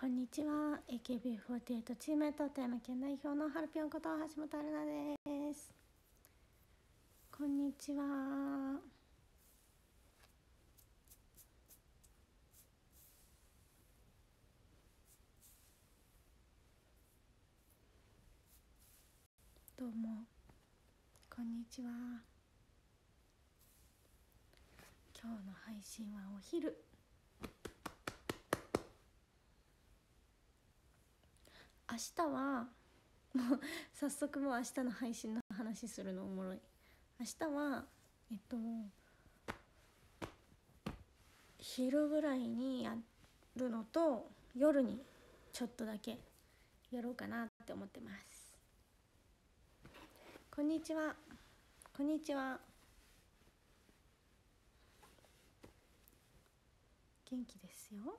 こんにちは。 AKB48 チームメイト富山県代表のハルピョンこと橋本春奈です。こんにちは。どうもこんにちは。今日の配信はお昼。明日はもう早速もう明日の配信の話するのおもろい。明日は昼ぐらいにやるのと夜にちょっとだけやろうかなって思ってます。こんにちは。こんにちは。元気ですよ。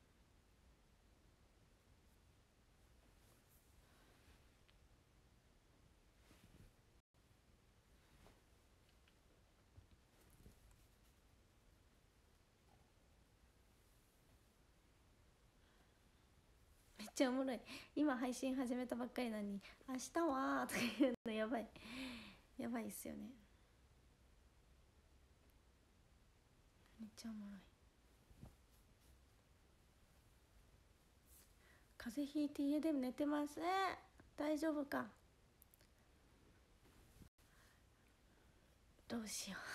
めっちゃおもろい。今配信始めたばっかりなのに明日はとか言うのやばい。やばいっすよね。めっちゃおもろい。風邪ひいて家で寝てます。大丈夫か。どうしよ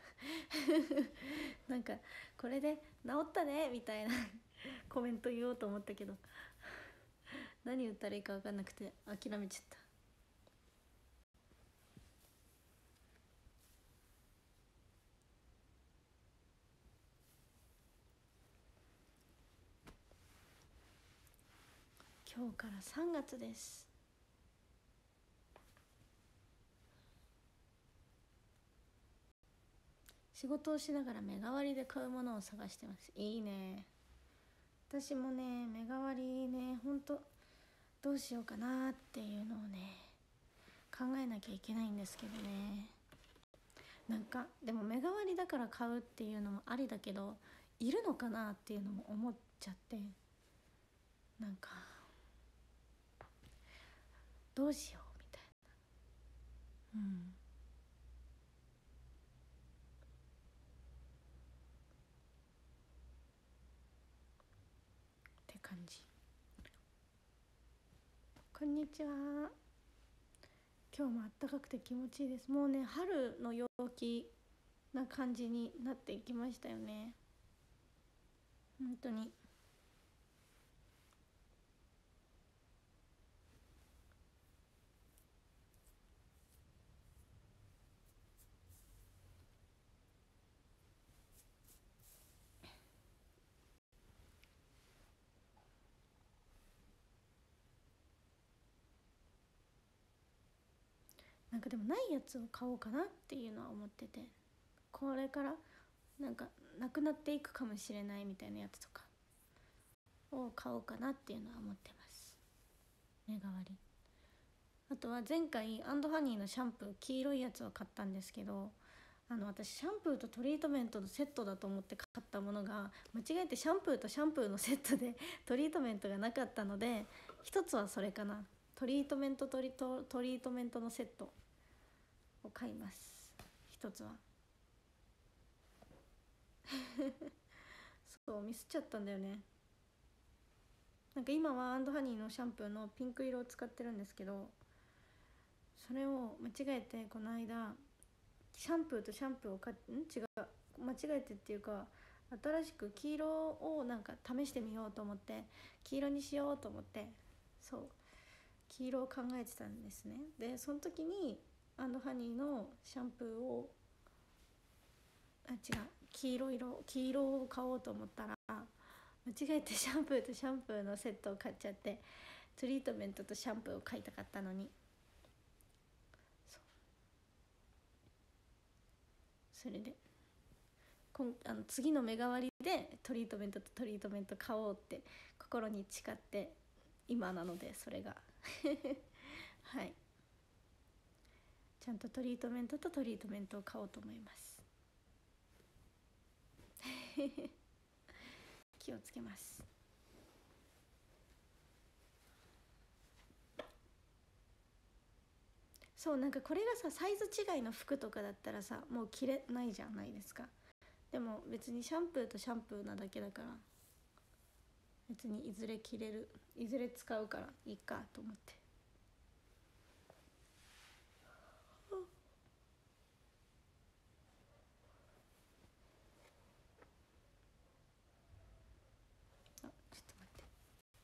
うなんかこれで治ったねみたいなコメント言おうと思ったけど何言ったらいいか分かんなくて諦めちゃった。今日から3月です。仕事をしながら目代わりで買うものを探してます。いいね。私もね目代わりねほんとどうしようかなっていうのをね考えなきゃいけないんですけどね。なんかでも目代わりだから買うっていうのもありだけどいるのかなっていうのも思っちゃって、なんかどうしようみたいな。って感じ。こんにちは。今日も暖かくて気持ちいいです。もうね春の陽気な感じになっていきましたよね。本当に。なんかでもないやつを買おうかなっていうのは思ってて、これからなんかなくなっていくかもしれないみたいなやつとかを買おうかなっていうのは思ってます。目代わり。あとは前回アンドハニーのシャンプー黄色いやつを買ったんですけど、私シャンプーとトリートメントのセットだと思って買ったものが間違えてシャンプーとシャンプーのセットでトリートメントがなかったので、一つはそれかな。トリートメントトリートメントのセットを買います。一つはそうミスっちゃったんだよね。なんか今はアンドハニーのシャンプーのピンク色を使ってるんですけど、それを間違えてこの間シャンプーとシャンプーを違う、間違えてっていうか新しく黄色をなんか試してみようと思って黄色にしようと思ってそう黄色を考えてたんですね。でその時にアンドハニーのシャンプーを黄色を買おうと思ったら間違えてシャンプーとシャンプーのセットを買っちゃって、トリートメントとシャンプーを買いたかったのに、それで次の目代わりでトリートメントとトリートメント買おうって心に誓って今なので、それがはい、ちゃんとトリートメントとトリートメントを買おうと思います気をつけます。 そうなんかこれがさサイズ違いの服とかだったらさもう着れないじゃないですか。でも別にシャンプーとシャンプーなだけだから別にいずれ着れる、いずれ使うからいいかと思って。あ、ちょっと待って。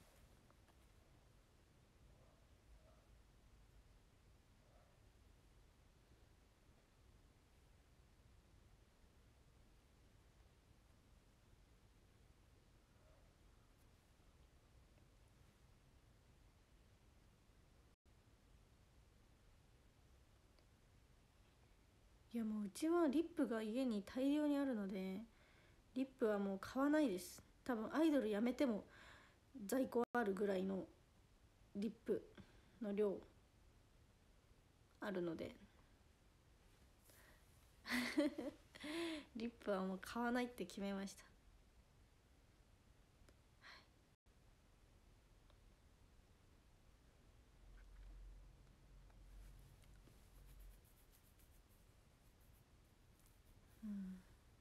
いやもううちはリップが家に大量にあるのでリップはもう買わないです。多分アイドルやめても在庫あるぐらいのリップの量あるのでリップはもう買わないって決めました。うん、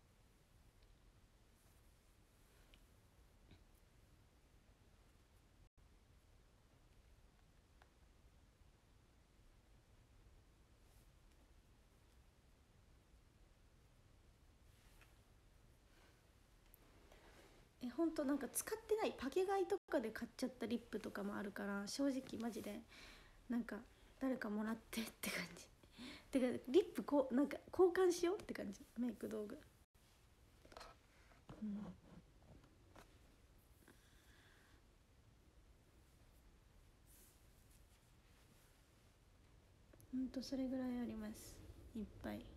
ほんとなんか使ってないパケ買いとかで買っちゃったリップとかもあるから正直マジでなんか誰かもらってって感じ。てかリップこうなんか交換しようって感じ、メイク道具。うん、ほんとそれぐらいあります、いっぱい。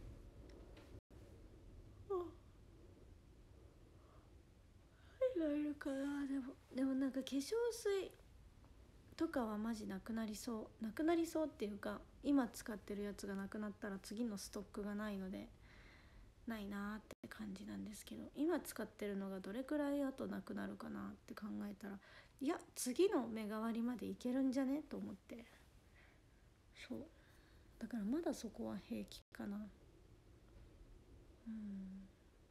何がいるかな。でもなんか化粧水とかはマジなくなりそう、なくなりそうっていうか今使ってるやつがなくなったら次のストックがないのでないなって感じなんですけど、今使ってるのがどれくらい後なくなるかなって考えたらいや次の目代わりまでいけるんじゃねと思って。そうだからまだそこは平気かな。うん、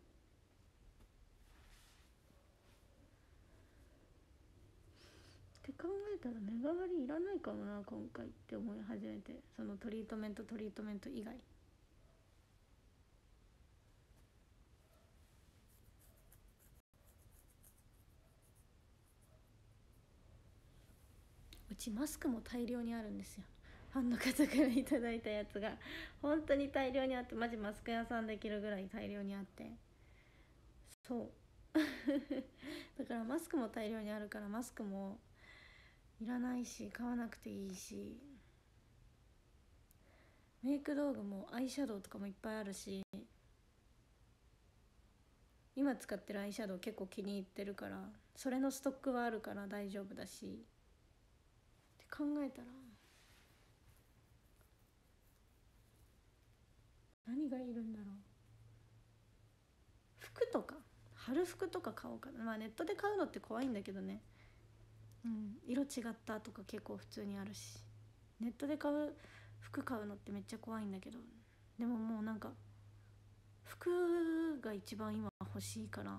って考えたら目代わりいらないかもな今回って思い始めて、そのトリートメント以外。うちマスクも大量にあるんですよ。ファンの方からいただいたやつが本当に大量にあって、マジマスク屋さんできるぐらい大量にあって、そうだからマスクも大量にあるからマスクもいらないし買わなくていいし、メイク道具もアイシャドウとかもいっぱいあるし、今使ってるアイシャドウ結構気に入ってるからそれのストックはあるから大丈夫だしって考えたら何がいるんだろう。服とか春服とか買おうかな。まあネットで買うのって怖いんだけどね。うん、色違ったとか結構普通にあるし、ネットで服買うのってめっちゃ怖いんだけど、でももうなんか服が一番今欲しいから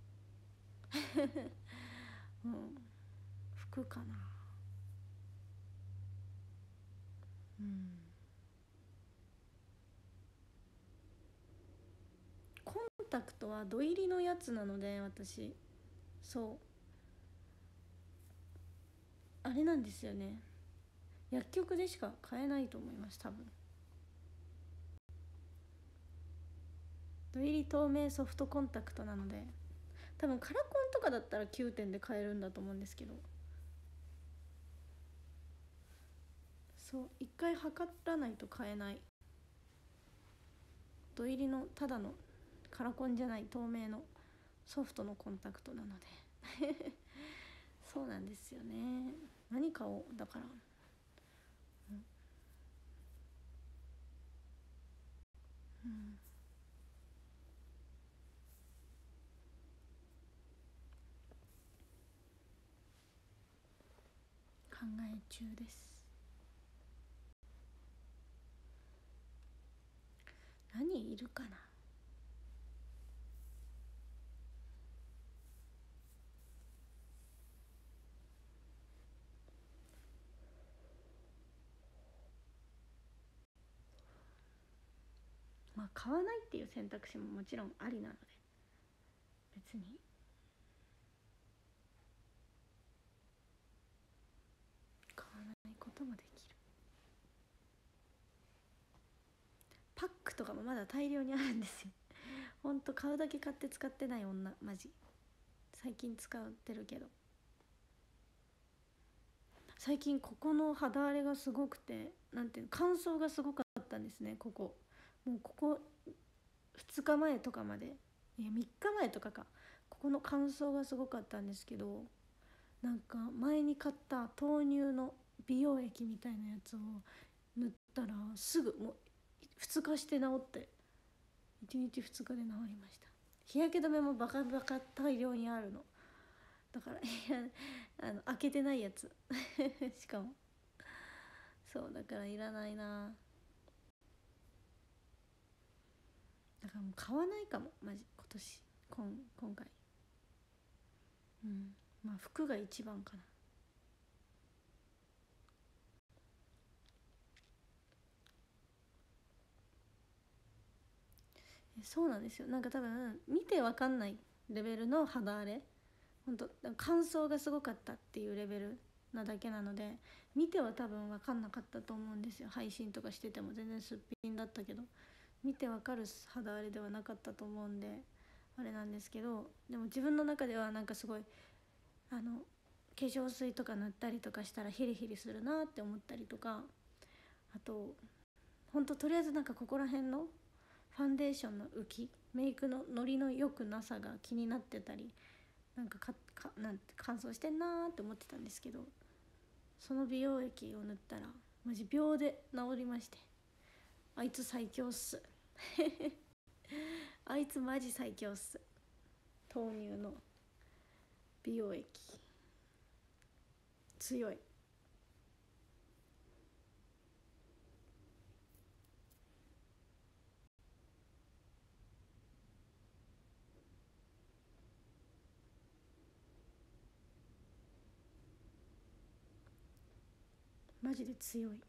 うん、服かな。うん、コンタクトは土入りのやつなので私、そうあれなんですよね、薬局でしか買えないと思います多分。土入り透明ソフトコンタクトなので多分カラコンとかだったら9点で買えるんだと思うんですけど、そう一回測らないと買えない土入りのただのカラコンじゃない透明のソフトのコンタクトなのでそうなんですよね。何買おうだから、うん、考え中です。 いるかな。まあ買わないっていう選択肢ももちろんありなので、別に買わないこともできる。パックとかもまだ大量にあるんですよ。ほんと買うだけ買って使ってない女マジ。最近使ってるけど、最近ここの肌荒れがすごくて、なんていうの、乾燥がすごかったんですね。ここもうここ2日前とかまで、いや3日前とかか、ここの乾燥がすごかったんですけど、なんか前に買った豆乳の美容液みたいなやつを塗ったらすぐもう2日して治って、1日2日で治りました。日焼け止めもバカバカ大量にあるのだから、いや開けてないやつしかも、そうだからいらないな。だからもう買わないかもマジ今年、今回。うん、まあ服が一番かな。そうなんですよ。なんか多分見てわかんないレベルの肌荒れ、ほんと乾燥がすごかったっていうレベルなだけなので、見ては多分分かんなかったと思うんですよ。配信とかしてても全然すっぴんだったけど、見てわかる肌荒れではなかったと思うんであれなんですけど、でも自分の中ではなんかすごい化粧水とか塗ったりとかしたらヒリヒリするなって思ったりとか、あとほんととりあえずなんかここら辺のファンデーションの浮き、メイクのノリの良くなさが気になってたり、なんかなんて乾燥してんなーって思ってたんですけど、その美容液を塗ったらマジ秒で治りまして、あいつ最強っすあいつマジ最強っす。豆乳の美容液強い。マジで強い。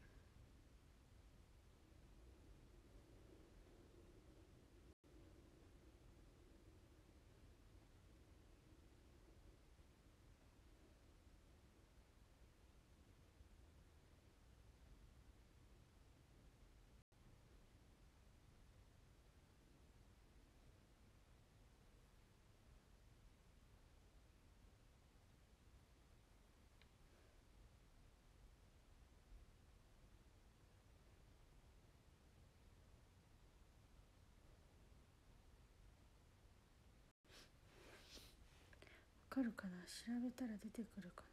わかるかな、調べたら出てくるかな。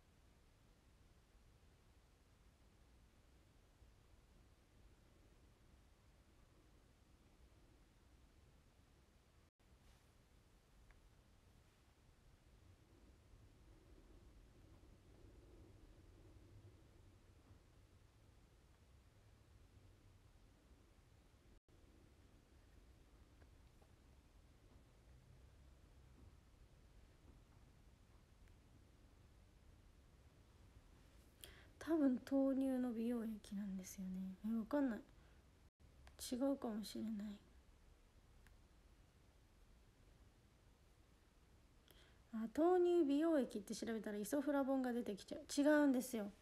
多分豆乳の美容液なんですよね。わかんない、違うかもしれない。豆乳美容液って調べたらイソフラボンが出てきちゃう。違うんですよ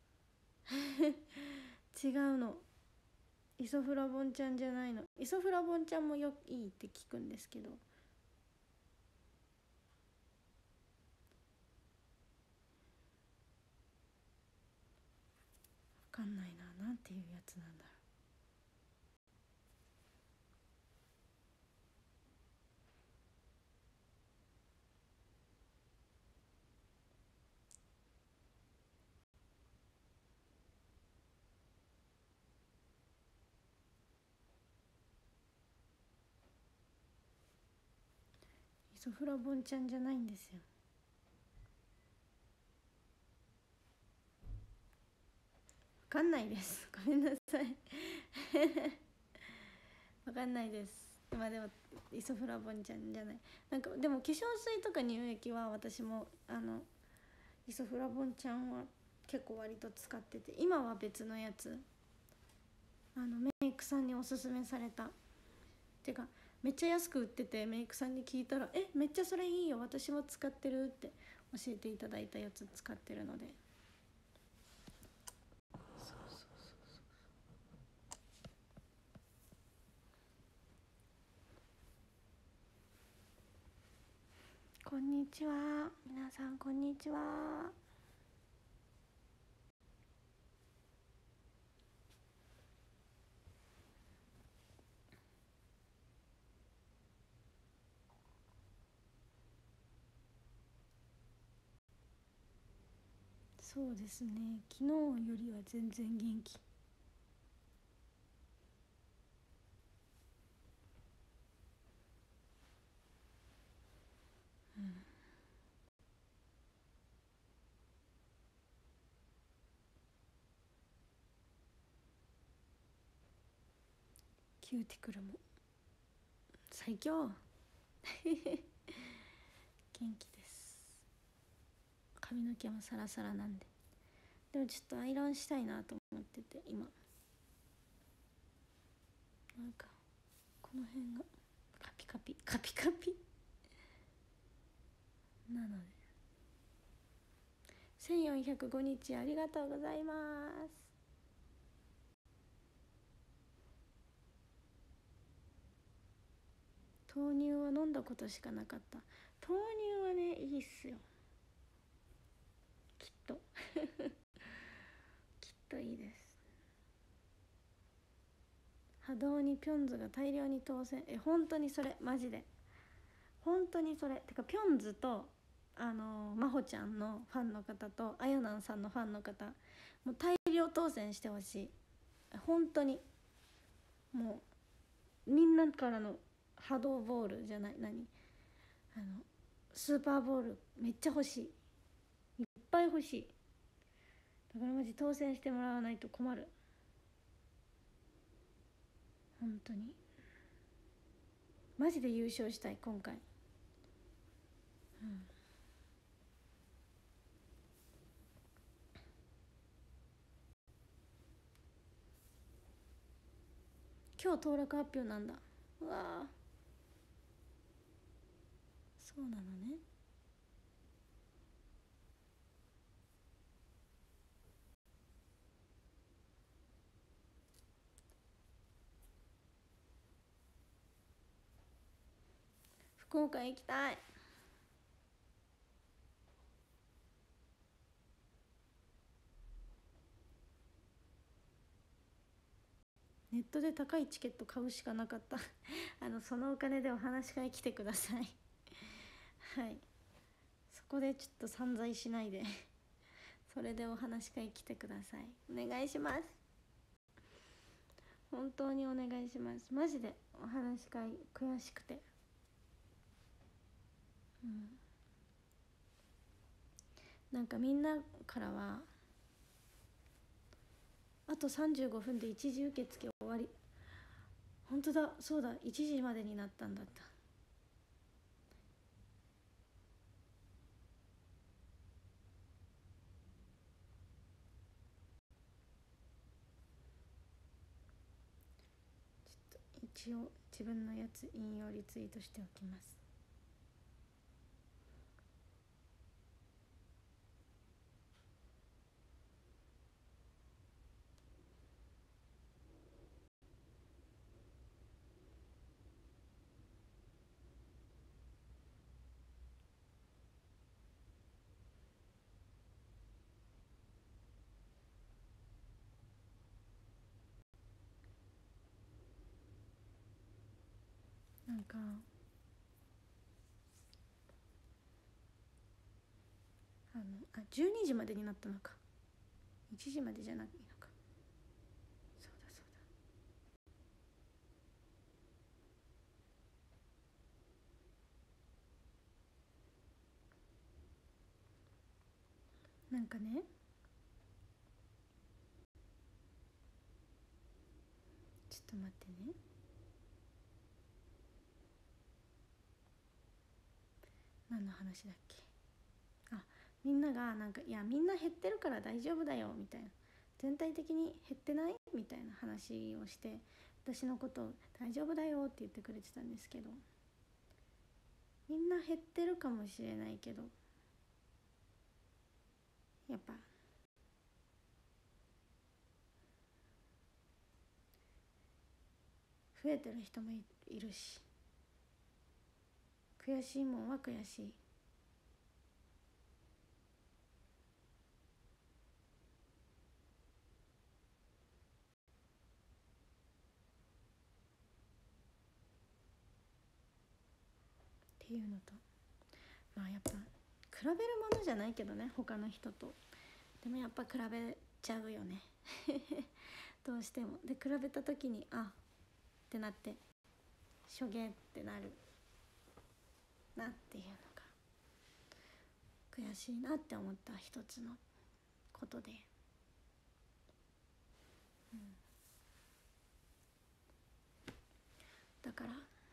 違うの。イソフラボンちゃんじゃないの。イソフラボンちゃんもいいって聞くんですけど、わかんないな、なんていうやつなんだろう。イソフラボンちゃんじゃないんですよ。わかんないです、ごめんなさいわかんないです。まあでもイソフラボンちゃんじゃない、なんかでも化粧水とか乳液は私もイソフラボンちゃんは結構割と使ってて、今は別のやつメイクさんにおすすめされた、てかめっちゃ安く売ってて、メイクさんに聞いたらめっちゃそれいいよ私も使ってるって教えていただいたやつ使ってるので、こんにちは皆さん、こんにちは。そうですね、昨日よりは全然元気。キューティクルも最強元気です。髪の毛もサラサラなんで、でもちょっとアイロンしたいなと思ってて、今なんかこの辺がカピカピカピカピなので、1405日ありがとうございます。豆乳は飲んだことしかなかった。豆乳はねいいっすよ、きっときっといいです。波動にピョンズが大量に当選、本当にそれマジで本当にそれてか、ピョンズとまほちゃんのファンの方とあやなんさんのファンの方、もう大量当選してほしい。本当にもうみんなからの波動ボールじゃない、スーパーボールめっちゃ欲しい、いっぱい欲しい。だからマジ当選してもらわないと困る、本当にマジで優勝したい今回。今日当落発表なんだ。うわー、そうなのね。福岡行きたい。ネットで高いチケット買うしかなかったそのお金でお話し会来てくださいはい、そこでちょっと散財しないでそれでお話し会来てください。お願いします、本当にお願いします。マジでお話し会悔しくて、なんかみんなからはあと35分で一時受付終わり、本当だ、そうだ、1時までになったんだった。一応自分のやつ引用リツイートしておきます。なんか12時までになったのか、1時までじゃないのか、そうだそうだ。なんかね、ちょっと待ってね、 何の話だっけ。あ、みんながなんか、いやみんな減ってるから大丈夫だよみたいな、全体的に減ってないみたいな話をして、私のことを大丈夫だよって言ってくれてたんですけど、みんな減ってるかもしれないけど、やっぱ増えてる人もいるし、悔しいもんは悔しい。っていうのと、まあやっぱ比べるものじゃないけどね、他の人と。でもやっぱ比べちゃうよねどうしても。で比べた時にあってなって、しょげってなるなっていうのが悔しいなって思った一つのことで、だから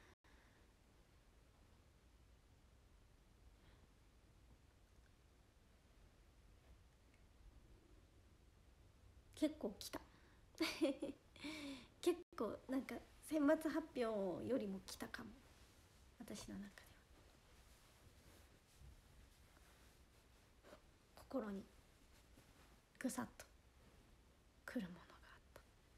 結構来た結構なんか選抜発表よりも来たかも、私の中では。心にぐさっとくるものがあった。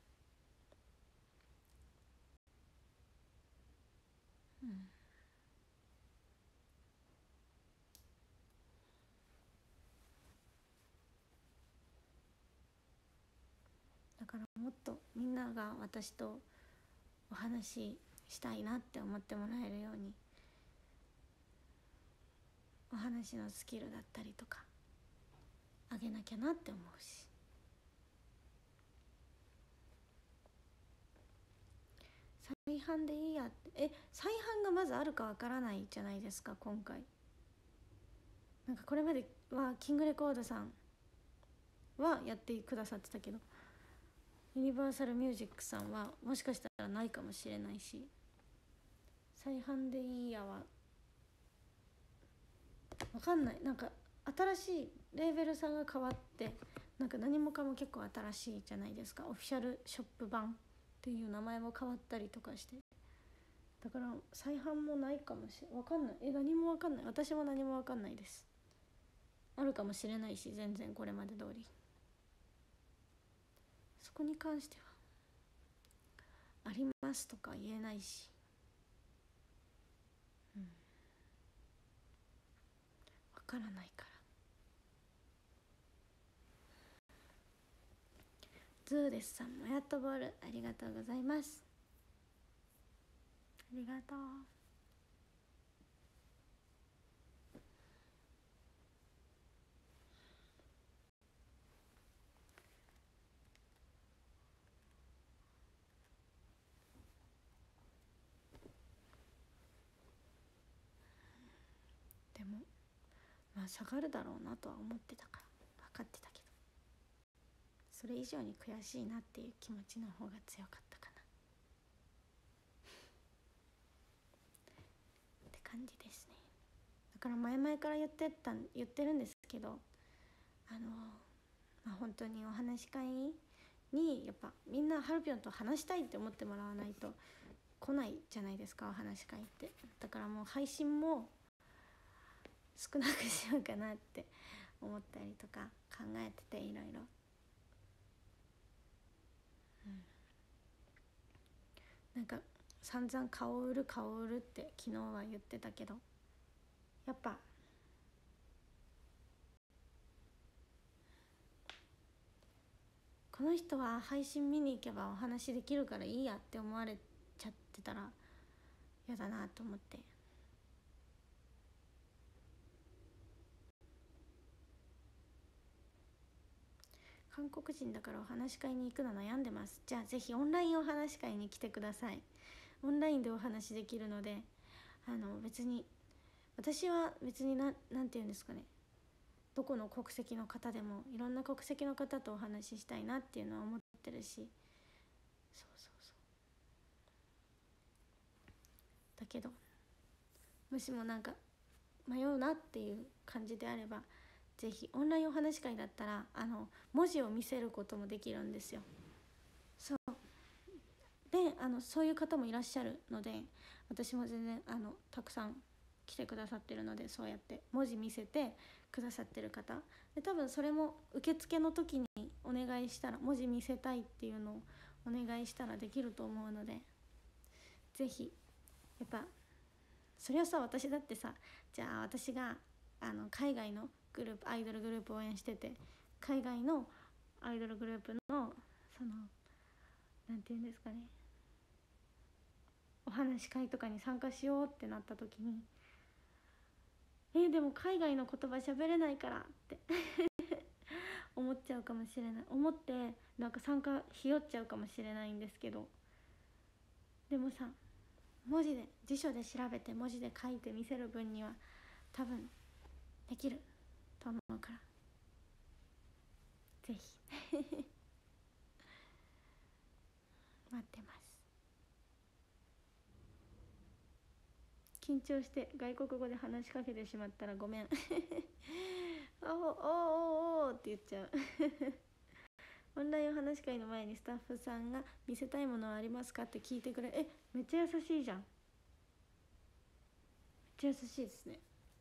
だからもっとみんなが私とお話ししたいなって思ってもらえるように、お話のスキルだったりとかあげなきゃなって思うし、再販でいいやって、再販がまずあるかわからないじゃないですか今回。なんかこれまではキングレコードさんはやってくださってたけど、ユニバーサルミュージックさんはもしかしたらないかもしれないし、再販でいいやは分かんない。なんか新しいレーベルさんが変わって、なんか何もかも結構新しいじゃないですか。オフィシャルショップ版っていう名前も変わったりとかして、だから再販もないかもしれ分かんない。何も分かんない。私も何も分かんないです。あるかもしれないし、全然これまで通り。そこに関してはありますとか言えないし、分からないから。ズーデスさんもやっとボールありがとうございます。ありがとう。でもまあ下がるだろうなとは思ってたから分かってたけど、それ以上に悔しいなっていう気持ちの方が強かったかなって感じですね。だから前々から言ってるんですけど、まあ、本当にお話し会にやっぱみんなハルピョンと話したいって思ってもらわないと来ないじゃないですか、お話し会って。だからもう配信も少なくしようかなって思ったりとか考えてて、いろいろ、なんか散々顔売るって昨日は言ってたけど、やっぱこの人は配信見に行けばお話できるからいいやって思われちゃってたら嫌だなと思って、韓国人だからお話し会に行くの悩んでます。じゃあぜひオンラインお話し会に来てください。オンラインでお話できるので、別に私は別になんて言うんですかね、どこの国籍の方でもいろんな国籍の方とお話ししたいなっていうのは思ってるし、そうだけどもしもなんか迷うなっていう感じであれば、ぜひオンラインお話し会だったら文字を見せることもできるんですよ。そうでそういう方もいらっしゃるので、私も全然たくさん来てくださってるので、そうやって文字見せてくださってる方で、多分それも受付の時にお願いしたら、文字見せたいっていうのをお願いしたらできると思うので、ぜひやっぱそれはさ、私だってさ、じゃあ私が海外のグループ、アイドルグループを応援してて、海外のアイドルグループのなんていうんですかね、お話し会とかに参加しようってなった時に、でも海外の言葉喋れないからって思っちゃうかもしれない、思ってなんか参加ひよっちゃうかもしれないんですけど、でもさ、文字で辞書で調べて文字で書いて見せる分には多分できると思うから、ぜひ待ってます。緊張して外国語で話しかけてしまったらごめんおおって言っちゃうオンラインお話し会の前にスタッフさんが見せたいものはありますかって聞いてくれ、めっちゃ優しいじゃん。めっちゃ優しいですね。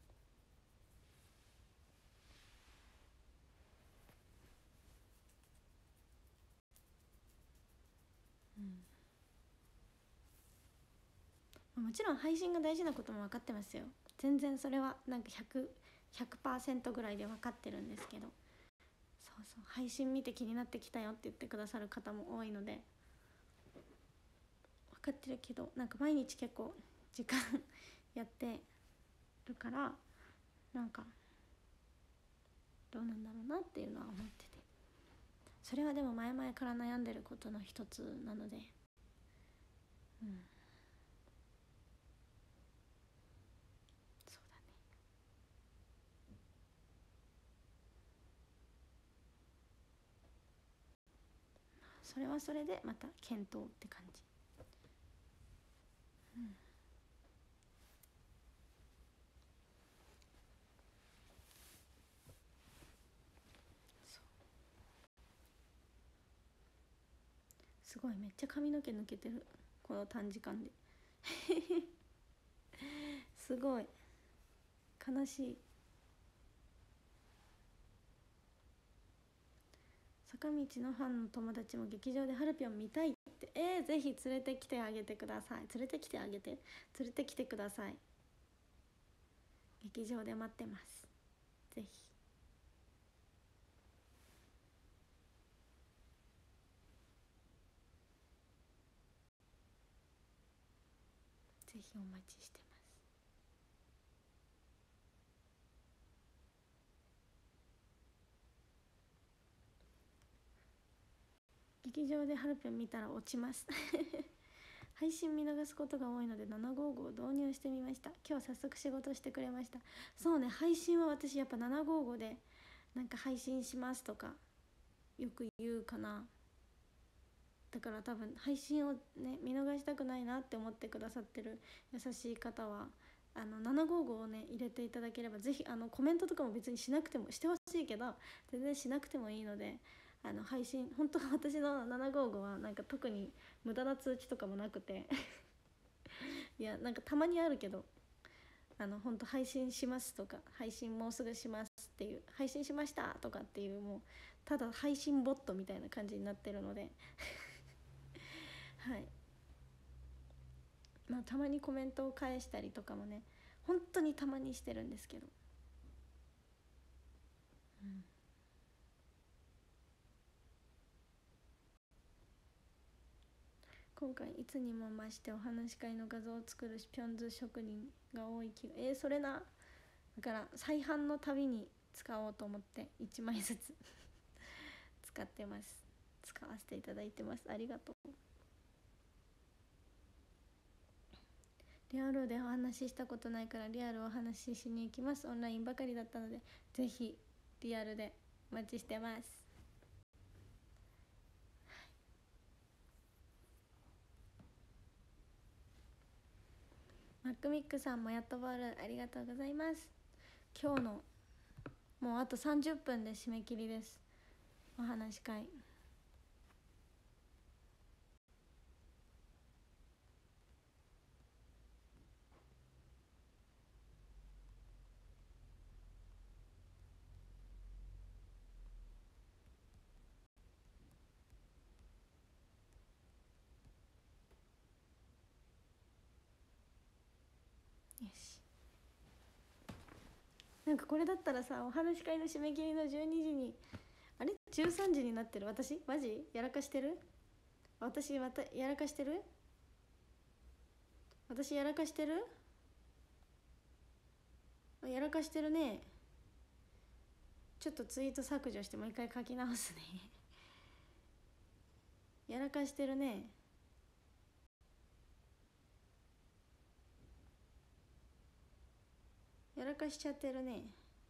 もちろん配信が大事なことも分かってますよ。全然それはなんか 100% ぐらいで分かってるんですけど、そうそう、配信見て気になってきたよって言ってくださる方も多いので分かってるけど、なんか毎日結構時間やってるから、なんかどうなんだろうなっていうのは思ってて、それはでも前々から悩んでることの一つなので、そうだね。それはそれでまた検討って感じ。すごい、めっちゃ髪の毛抜けてる、この短時間ですごい悲しい。坂道のファンの友達も劇場でハルピョン見たいって、ぜひ連れてきてあげてください。連れてきてください。劇場で待ってます。ぜひ。ぜひお待ちしてます。劇場でハルピョン見たら落ちます配信見逃すことが多いので755を導入してみました。今日早速仕事してくれました。そうね、配信は私やっぱ755でなんか配信しますとかよく言うかな。だから多分配信をね見逃したくないなって思ってくださってる優しい方は755をね入れていただければ、ぜひコメントとかも別にしなくても、してほしいけど全然しなくてもいいので、配信本当は私の755はなんか特に無駄な通知とかもなくていやなんかたまにあるけど、本当配信しますとか、配信もうすぐしますっていう、配信しましたとかっていう、もうただ配信ボットみたいな感じになってるのではい、まあたまにコメントを返したりとかもね、本当にたまにしてるんですけど、今回いつにも増してお話し会の画像を作るピョンズ職人が多い気が、それな、だから再販のたびに使おうと思って1枚ずつ使ってます。使わせていただいてます。ありがとう。リアルでお話ししたことないからリアルお話ししに行きます。オンラインばかりだったのでぜひリアルでお待ちしてます。 マックミックさんもやっとボールありがとうございます。今日のもうあと30分で締め切りです。お話し会。よし。なんかこれだったらさ、お話し会の締め切りの12時にあれ13時になってる。私マジやらかしてる。私やらかしてる。私やらかしてる。やらかしてるね。ちょっとツイート削除してもう一回書き直すねやらかしてるね。やらかしちゃってるね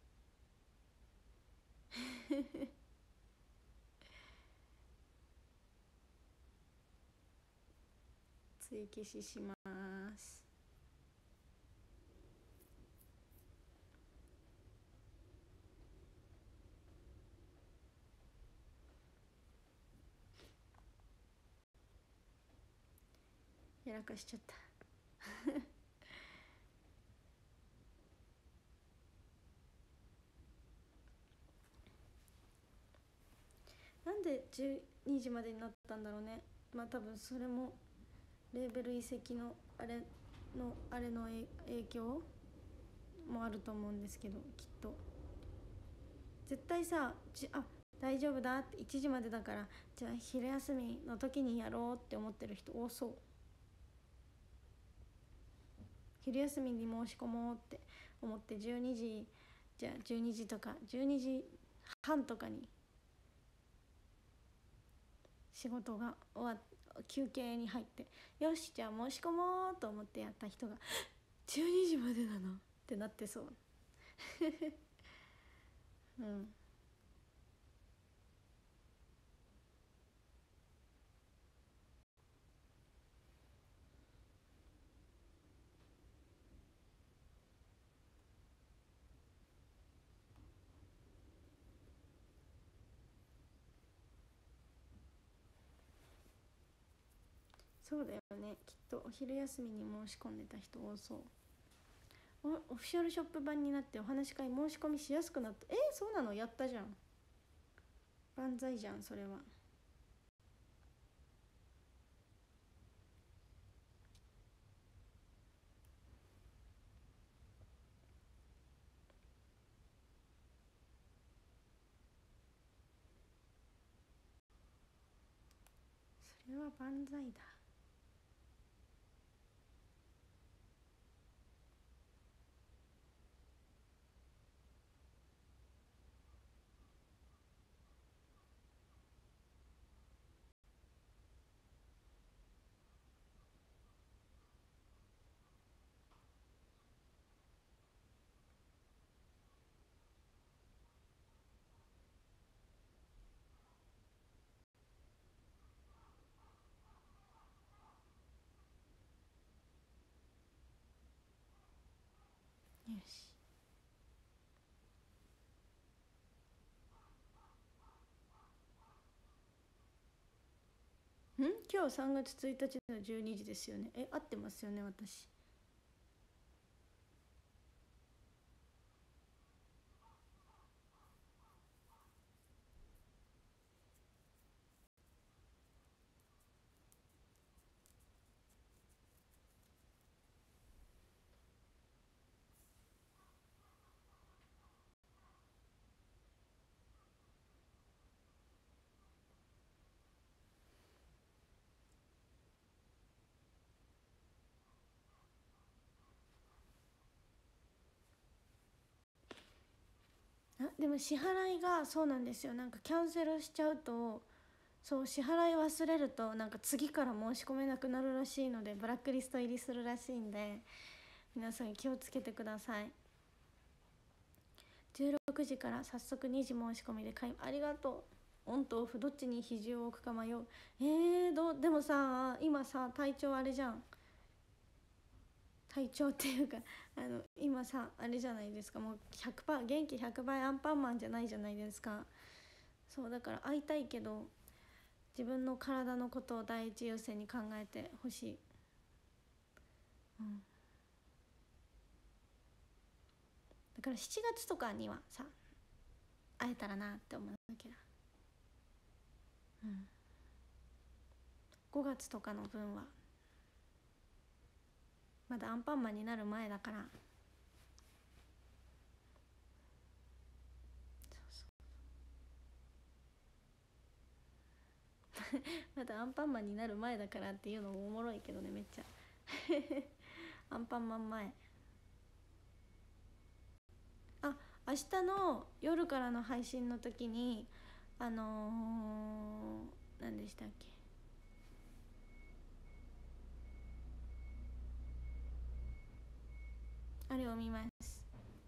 追消しします。やらかしちゃったなんで12時までになったんだろうね。まあ多分それもレーベル移籍のあれの影響もあると思うんですけど、きっと絶対さ、大丈夫だって1時までだからじゃあ昼休みの時にやろうって思ってる人多そう。昼休みに申し込もうって思って12時、じゃあ12時とか12時半とかに仕事が終わって休憩に入って、よしじゃあ申し込もうと思ってやった人が12時までなのってなってそううん。そうだよね、きっとお昼休みに申し込んでた人多そう。オフィシャルショップ版になってお話し会申し込みしやすくなった。そうなの。やったじゃん。万歳じゃんそれは。それは万歳だ。よし。今日3月1日の12時ですよね。合ってますよね私。でも支払いがそうなんですよ。なんかキャンセルしちゃうと、そう支払い忘れるとなんか次から申し込めなくなるらしいので、ブラックリスト入りするらしいんで、皆さん気をつけてください。16時から早速2時申し込みでありがとう。オンとオフどっちに比重を置くか迷う。でもさ今さ体調あれじゃん。 体調っていうか今さあれじゃないですか、もう100%元気100倍アンパンマンじゃないじゃないですか。そうだから会いたいけど自分の体のことを第一優先に考えてほしい。だから7月とかにはさ会えたらなって思うわけだ。5月とかの分はまだアンパンマンになる前だから。まだアンパンマンになる前だからっていうのもおもろいけどね、めっちゃアンパンマン前。明日の夜からの配信の時に何でしたっけ、あれを見ます。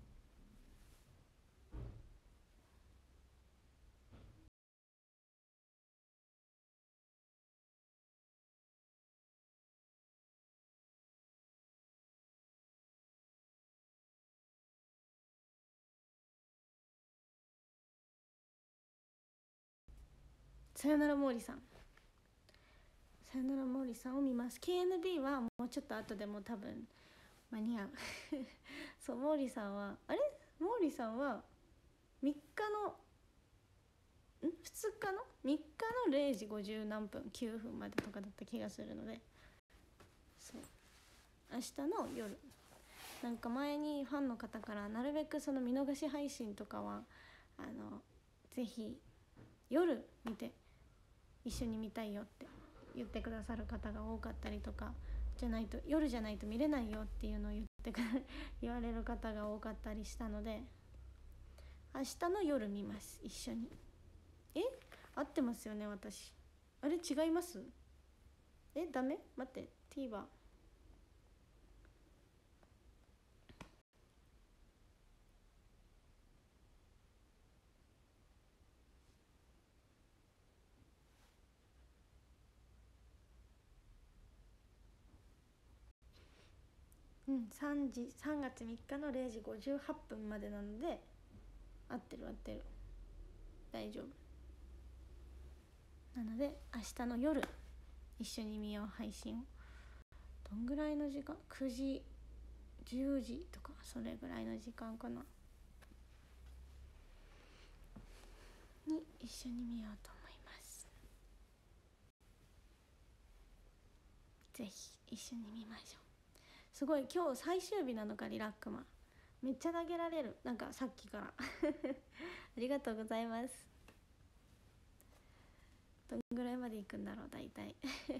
さよなら毛利さん、さよなら毛利さんを見ます。 KNB はもうちょっと後でも多分間に合うそう毛利さんは毛利さんは3日の2日の3日の0時50何分9分までとかだった気がするので、そう明日の夜、なんか前にファンの方からなるべくその見逃し配信とかはぜひ夜見て一緒に見たいよって言ってくださる方が多かったりとか、じゃないと夜じゃないと見れないよっていうのを言われる方が多かったりしたので、明日の夜見ます、一緒に。合ってますよね私。あれ違います？ダメ？待って、 TVer3月3日の0時58分までなので合ってる大丈夫なので、明日の夜一緒に見よう配信を。どんぐらいの時間、9時10時とかそれぐらいの時間かなに一緒に見ようと思います。ぜひ一緒に見ましょう。すごい今日最終日なのか、リラックマめっちゃ投げられる、なんかさっきからありがとうございます。どんぐらいまで行くんだろう大体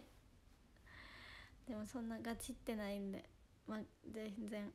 でもそんなガチってないんで、全然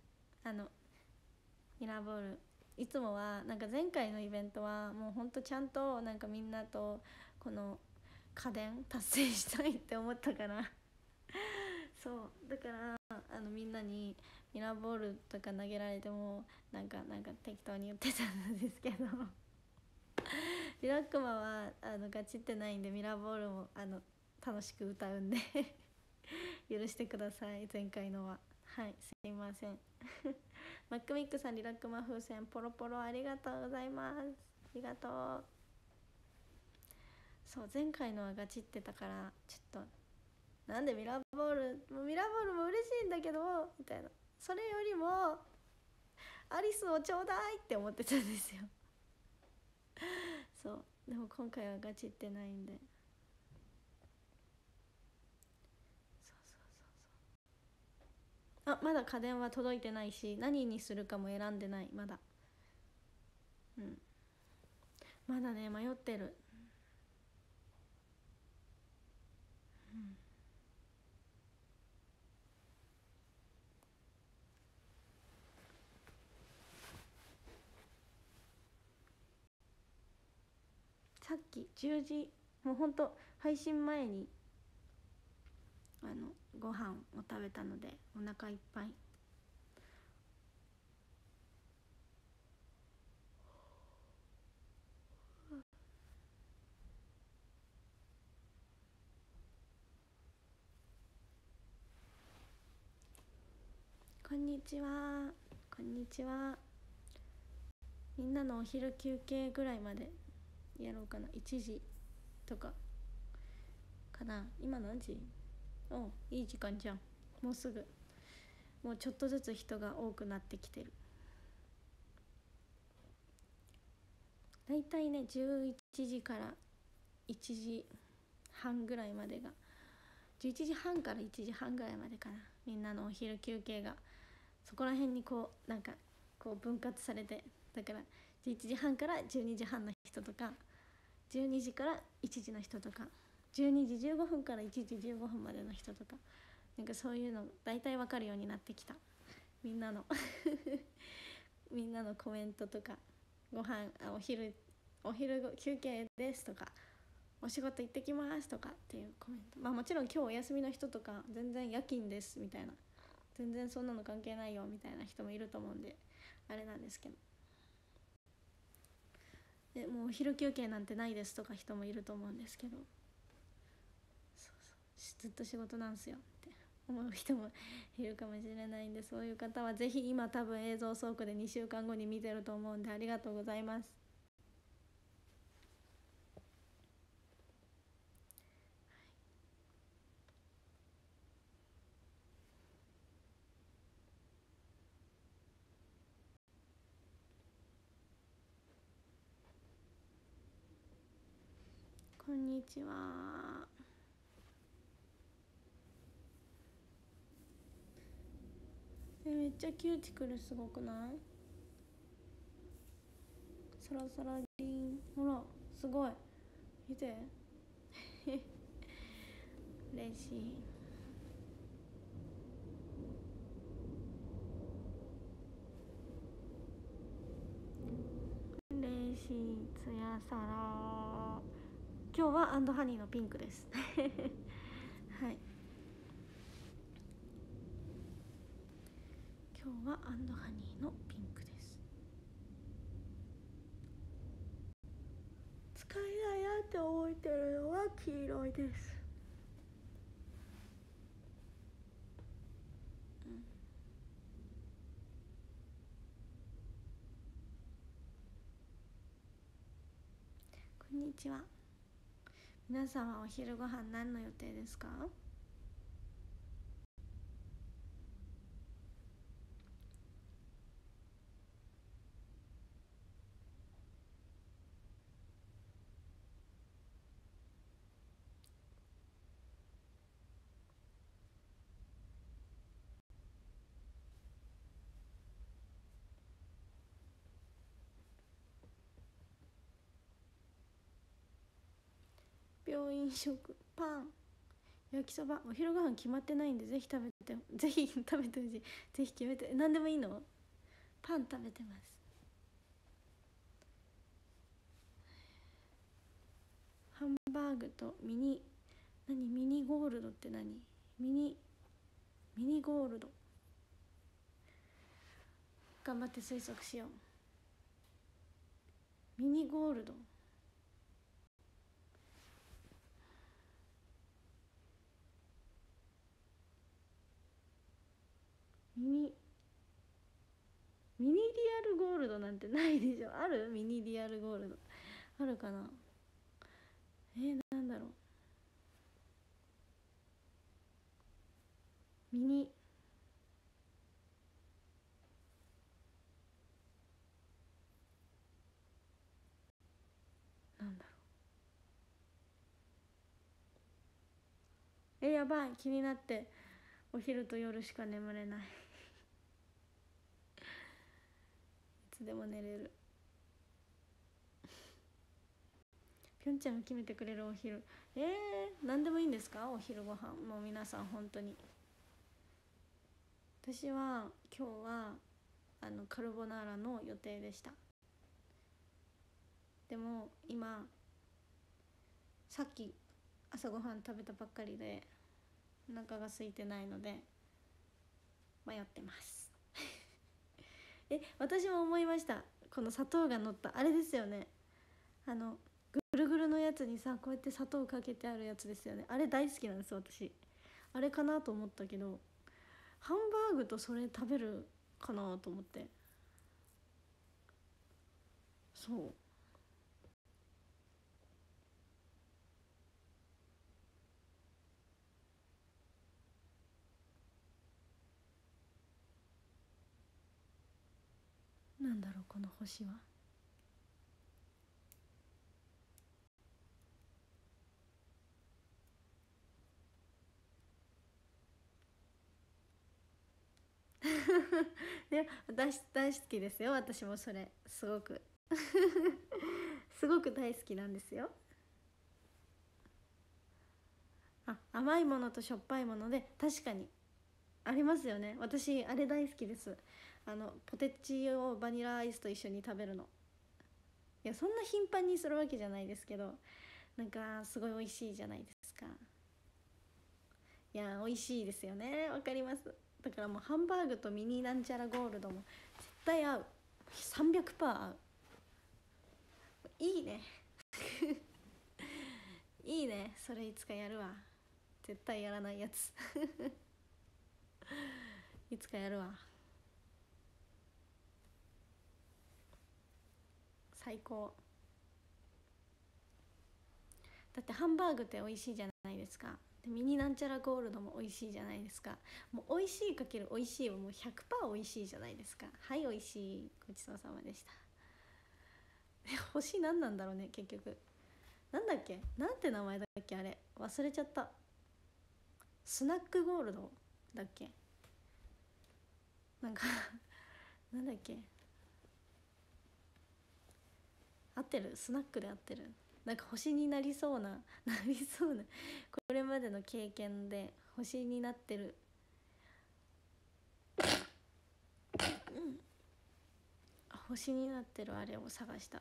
ミラーボールいつもはなんか前回のイベントはもうほんとちゃんとなんかみんなとこの家電達成したいって思ったからそうだからみんなにミラーボールとか投げられてもなんか適当に言ってたんですけどリラックマはガチってないんで、ミラーボールも楽しく歌うんで許してください、前回のは。はい、すいませんマックミックさん、リラックマ風船ポロポロありがとうございます。ありがとう。そう前回のはガチってたからちょっとなんでミラーボールも嬉しいんだけどみたいな、それよりもアリスをちょうだいって思ってたんですよそうでも今回はガチってないんで、まだ家電は届いてないし、何にするかも選んでない、まだまだね迷ってる。さっき10時もうほんと配信前にご飯を食べたのでお腹いっぱい。 こんにちは。こんにちは。みんなのお昼休憩ぐらいまでやろうかな。1時とかかな。今何時？いい時間じゃん。もうすぐ。もうちょっとずつ人が多くなってきてる。だいたいね11時から1時半ぐらいまでが、11時半から1時半ぐらいまでかな、みんなのお昼休憩がそこら辺にこうなんかこう分割されて、だから11時半から12時半の人とか、12時から1時の人とか、12時15分から1時15分までの人とか、なんかそういうの大体分かるようになってきた。みんなのみんなのコメントとか、お昼休憩ですとか、お仕事行ってきますとかっていうコメント、まあもちろん今日お休みの人とか、全然夜勤ですみたいな、全然そんなの関係ないよみたいな人もいると思うんであれなんですけど、でもうお昼休憩なんてないですとか人もいると思うんですけど、ずっと仕事なんすよって思う人もいるかもしれないんで、そういう方はぜひ今多分映像倉庫で2週間後に見てると思うんで、ありがとうございます。こんにちは。めっちゃキューティクルすごくない？サラサラリン、ほらすごい、見て嬉しい。嬉しい。ツヤサラ、今日はアンドハニーのピンクですはい、今日はアンドハニーのピンクです。使いないなって思ってるのは黄色いです。こんにちは。皆さんはお昼ご飯何の予定ですか？病院食、パン、焼きそば。お昼ご飯決まってないんで、ぜひ食べて、ぜひ食べてほしい。ぜひ決めて。何でもいいの？パン食べてます。ハンバーグとミニゴールドって何？ミニゴールド、頑張って推測しよう。ミニゴールド、ミニリアルゴールドなんてないでしょ。ある？ミニリアルゴールドあるかな。なんだろう。ミニ、なんだろう。やばい、気になってお昼と夜しか眠れないいつでも寝れる。ぴょんちゃんが決めてくれるお昼。何でもいいんですか？お昼ご飯もう皆さん本当に。私は今日はカルボナーラの予定でした。でも今さっき朝ごはん食べたばっかりでお腹が空いてないので迷ってます私も思いました。この砂糖が乗ったあれですよね。ぐるぐるのやつにさ、こうやって砂糖かけてあるやつですよね。あれ大好きなんです私。あれかなと思ったけど、 ハンバーグとそれ食べるかなと思って。そう、なんだろうこの星は。いや大好きですよ。私もそれすごくすごく大好きなんですよ。甘いものとしょっぱいもので確かにありますよね。私あれ大好きです。ポテチをバニラアイスと一緒に食べるの。いやそんな頻繁にするわけじゃないですけど、なんかすごい美味しいじゃないですか。いや美味しいですよね。わかります。だからもうハンバーグとミニなんちゃらゴールドも絶対合う。300%合う。いいねいいね。それいつかやるわ。絶対やらないやついつかやるわ。最高。だってハンバーグって美味しいじゃないですか。でミニなんちゃらゴールドも美味しいじゃないですか。もう美味しいかける美味しいはもう100%美味しいじゃないですか。はい美味しいごちそうさまでした星何なんだろうね結局。なんだっけ、なんて名前だっけ、あれ忘れちゃった。スナックゴールドだっけ、なんかなんだっけ、合ってる、スナックで合ってる。なんか星になりそうななりそうな、これまでの経験で星になってる星になってるあれを探した。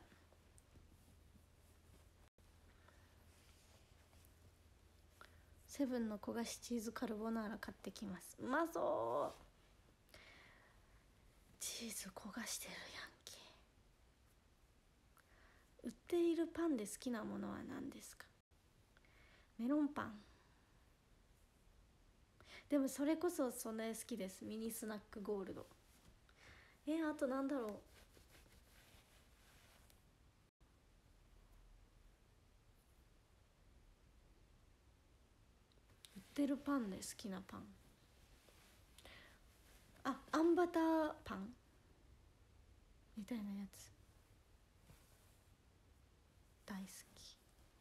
セブンの焦がしチーズカルボナーラ買ってきます。うまそう。チーズ焦がしてるやんけ。売っているパンで好きなものは何ですか。メロンパン。でもそれこそそんな好きです。ミニスナックゴールド。あとなんだろう。売ってるパンで好きなパン、あんバターパンみたいなやつ大好き。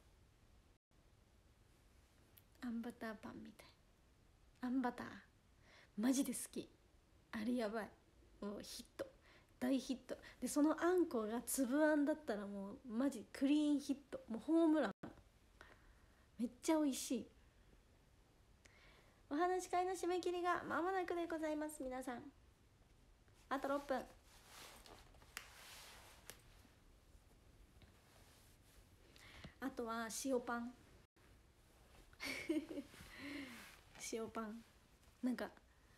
あんバターパンみたい。あんバターマジで好き。あれやばい。もうヒット、大ヒットで、そのあんこが粒あんだったらもうマジクリーンヒット、もうホームラン。めっちゃ美味しい。お話し会の締め切りが間もなくでございます。皆さんあと6分。あとは塩パン塩パン、なんか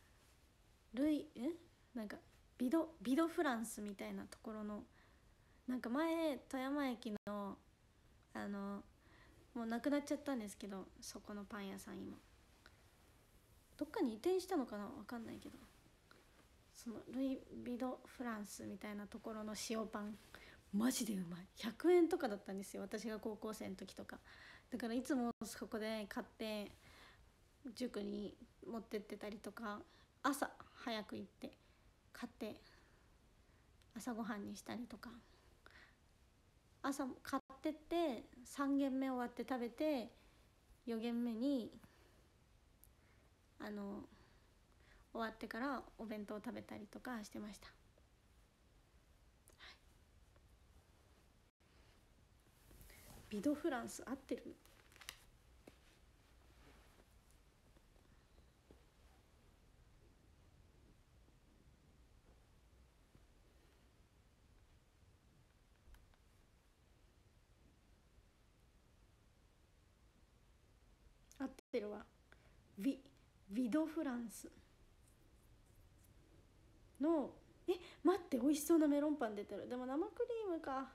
なんかビドフランスみたいなところの、なんか前富山駅のもうなくなっちゃったんですけど、そこのパン屋さん今どっかに移転したのかな、わかんないけど、そのビドフランスみたいなところの塩パンマジでうまい。100円とかだったんですよ、私が高校生の時とか。だからいつもそこで買って塾に持ってってたりとか、朝早く行って買って朝ごはんにしたりとか、朝買ってって3軒目終わって食べて、4軒目に終わってからお弁当を食べたりとかしてました。ビドフランス合ってる？合ってるわ。ビドフランスの、待って、美味しそうなメロンパン出てる。でも生クリームか。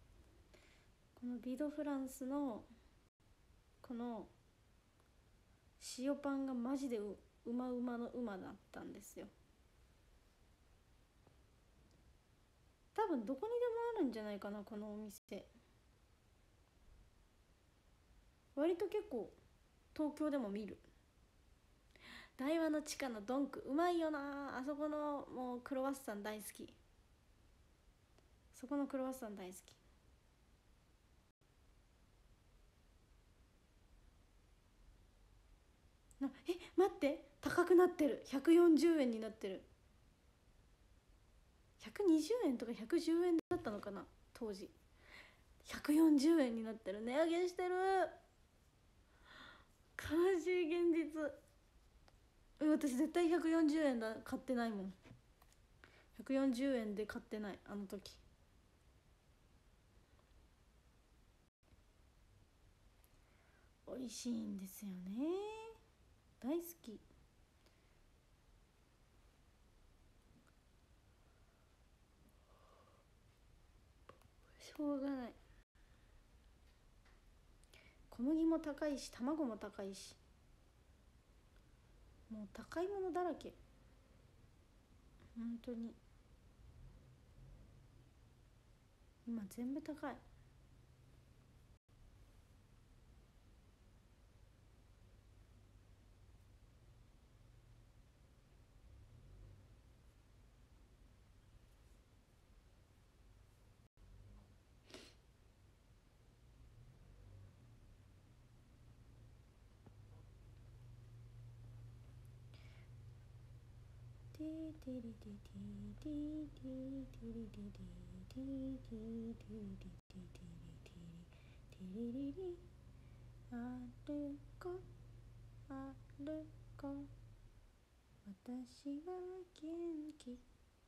このビドフランスのこの塩パンがマジでうまうまのうまだったんですよ。多分どこにでもあるんじゃないかな、このお店。割と結構東京でも見る。大和の地下のドンクうまいよなあそこの。もうクロワッサン大好き。そこのクロワッサン大好き。待って、高くなってる。140円になってる。120円とか110円だったのかな当時。140円になってる。値上げしてる。悲しい現実。私絶対140円だ買ってないもん。140円で買ってない、あの時。美味しいんですよね。大好き。しょうがない。小麦も高いし卵も高いし、もう高いものだらけ。本当に今全部高い。ティティリティティティティリリリティティティティリティティリリリ。あるこあるこ私は元気。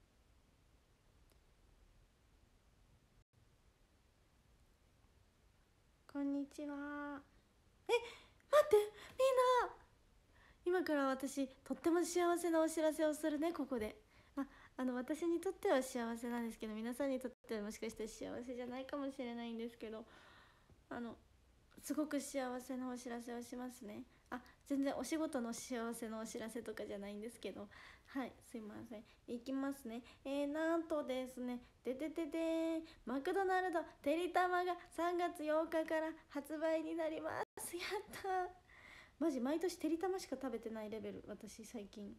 こんにちは。待って、みんな、今から私とっても幸せなお知らせをするね、ここで。私にとっては幸せなんですけど、皆さんにとってはもしかして幸せじゃないかもしれないんですけど、すごく幸せなお知らせをしますね。全然お仕事の幸せのお知らせとかじゃないんですけど、はい、すいません。いきますね。なんとですね、マクドナルドてりたまが3月8日から発売になります。やったー。マジ毎年てりたましか食べてないレベル、私最近。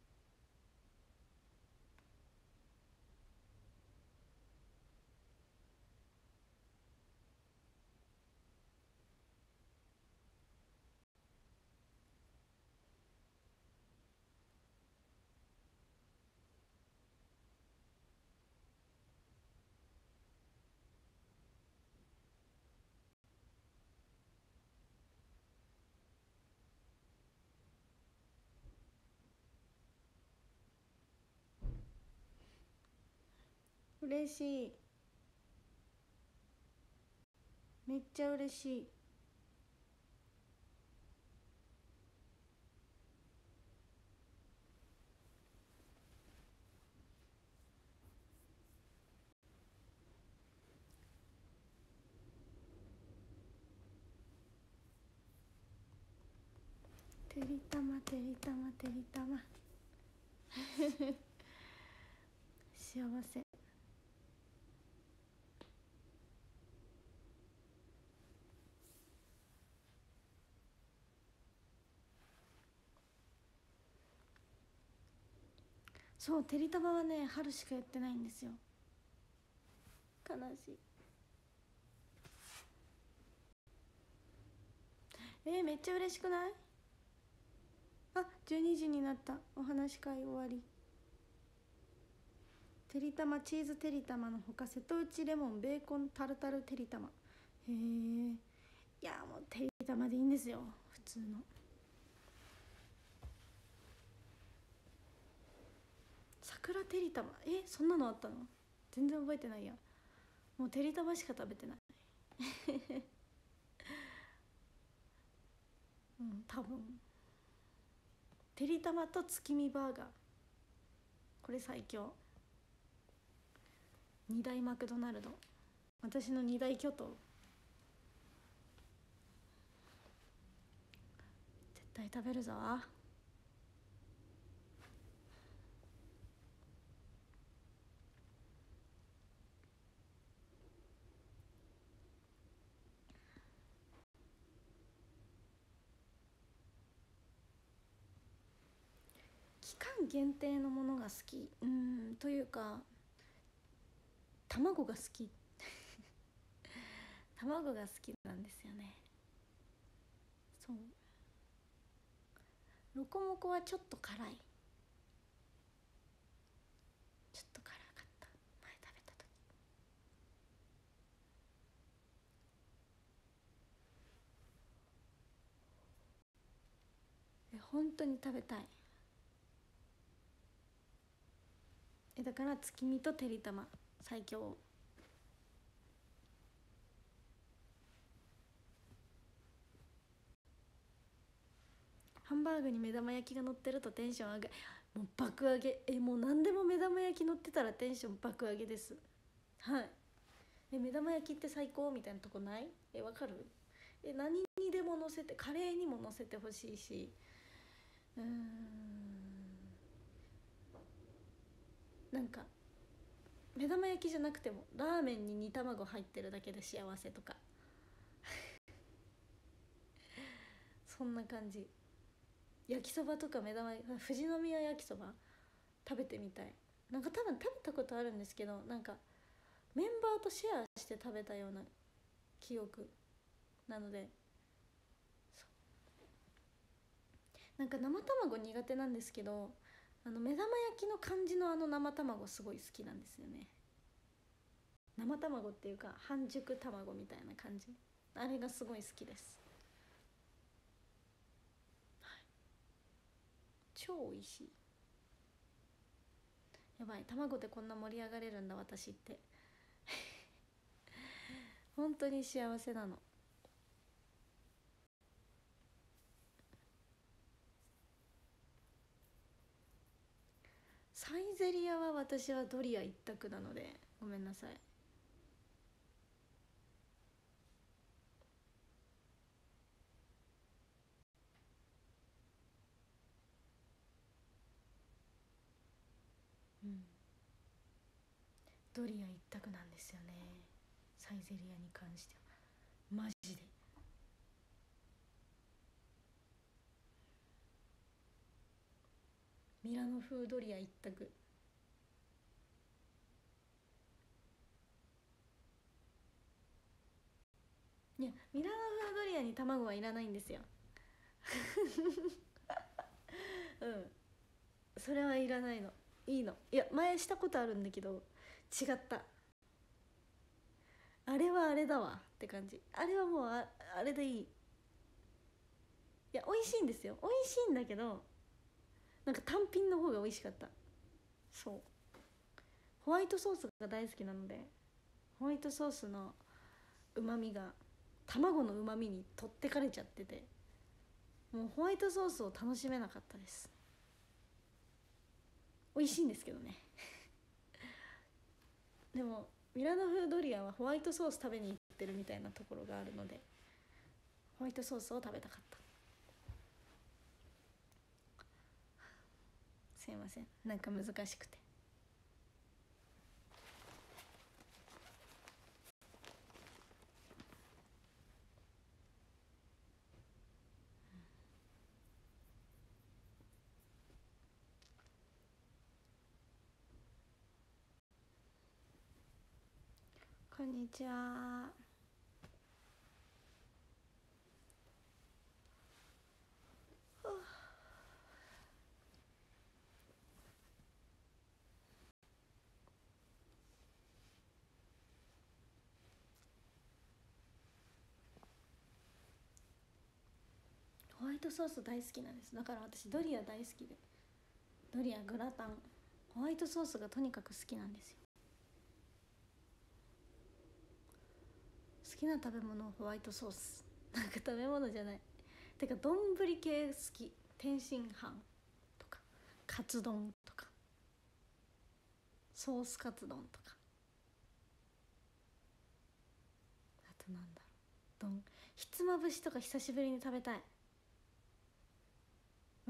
嬉しい。めっちゃ嬉しい。てりたまてりたまてりたま幸せ。そう、てりたまはね、春しかやってないんですよ。悲しい。めっちゃ嬉しくない？12時になった。お話し会終わり。てりたまチーズてりたまのほか瀬戸内レモンベーコンタルタルてりたま。へえ。いやもうてりたまでいいんですよ、普通の。桜てりたま、そんなのあったの？全然覚えてないや。もうてりたましか食べてない多分てりたまと月見バーガー、これ最強。2大マクドナルド、私の2大巨頭。絶対食べるぞ。期間限定のものが好きというか、卵が好き卵が好きなんですよね。そう、ロコモコはちょっと辛い、ちょっと辛かった前食べた時。本当に食べたい。だから月見とてりたま最強。ハンバーグに目玉焼きが乗ってるとテンション上がる。もう爆上げ。もう何でも目玉焼き乗ってたらテンション爆上げです。はい。目玉焼きって最高みたいなとこない？わかる？何にでも乗せて、カレーにも乗せてほしいし、なんか目玉焼きじゃなくてもラーメンに煮卵入ってるだけで幸せとかそんな感じ。焼きそばとか目玉焼き、富士宮焼きそば食べてみたい。なんか多分食べたことあるんですけど、なんかメンバーとシェアして食べたような記憶なので、なんか生卵苦手なんですけど、目玉焼きの感じの生卵すごい好きなんですよね。生卵っていうか半熟卵みたいな感じ、あれがすごい好きです。超美味しい。やばい、卵でこんな盛り上がれるんだ私って本当に幸せなの。サイゼリヤは私はドリア一択なのでごめんなさい。ドリア一択なんですよね、サイゼリヤに関してはマジで。ミラノ風ドリア一択。いや、ミラノ風ドリアに卵はいらないんですよそれはいらないの。いいの。いや、前したことあるんだけど違った。あれはあれだわって感じ。あれはもうあれでいい。いや、美味しいんですよ、美味しいんだけど、なんか単品の方が美味しかった。そう、ホワイトソースが大好きなので、ホワイトソースのうまみが卵のうまみに取ってかれちゃってて、もうホワイトソースを楽しめなかったです。美味しいんですけどねでもミラノ風ドリアはホワイトソース食べに行ってるみたいなところがあるので、ホワイトソースを食べたかった。すいません、なんか難しくて。こんにちは。ホワイトソース大好きなんです。だから私ドリア大好きで、ドリア、グラタン、ホワイトソースがとにかく好きなんですよ。好きな食べ物はホワイトソース。なんか食べ物じゃない、てか丼系好き。天津飯とかカツ丼とかソースカツ丼とか、あとなんだろう、丼、ひつまぶしとか久しぶりに食べたい。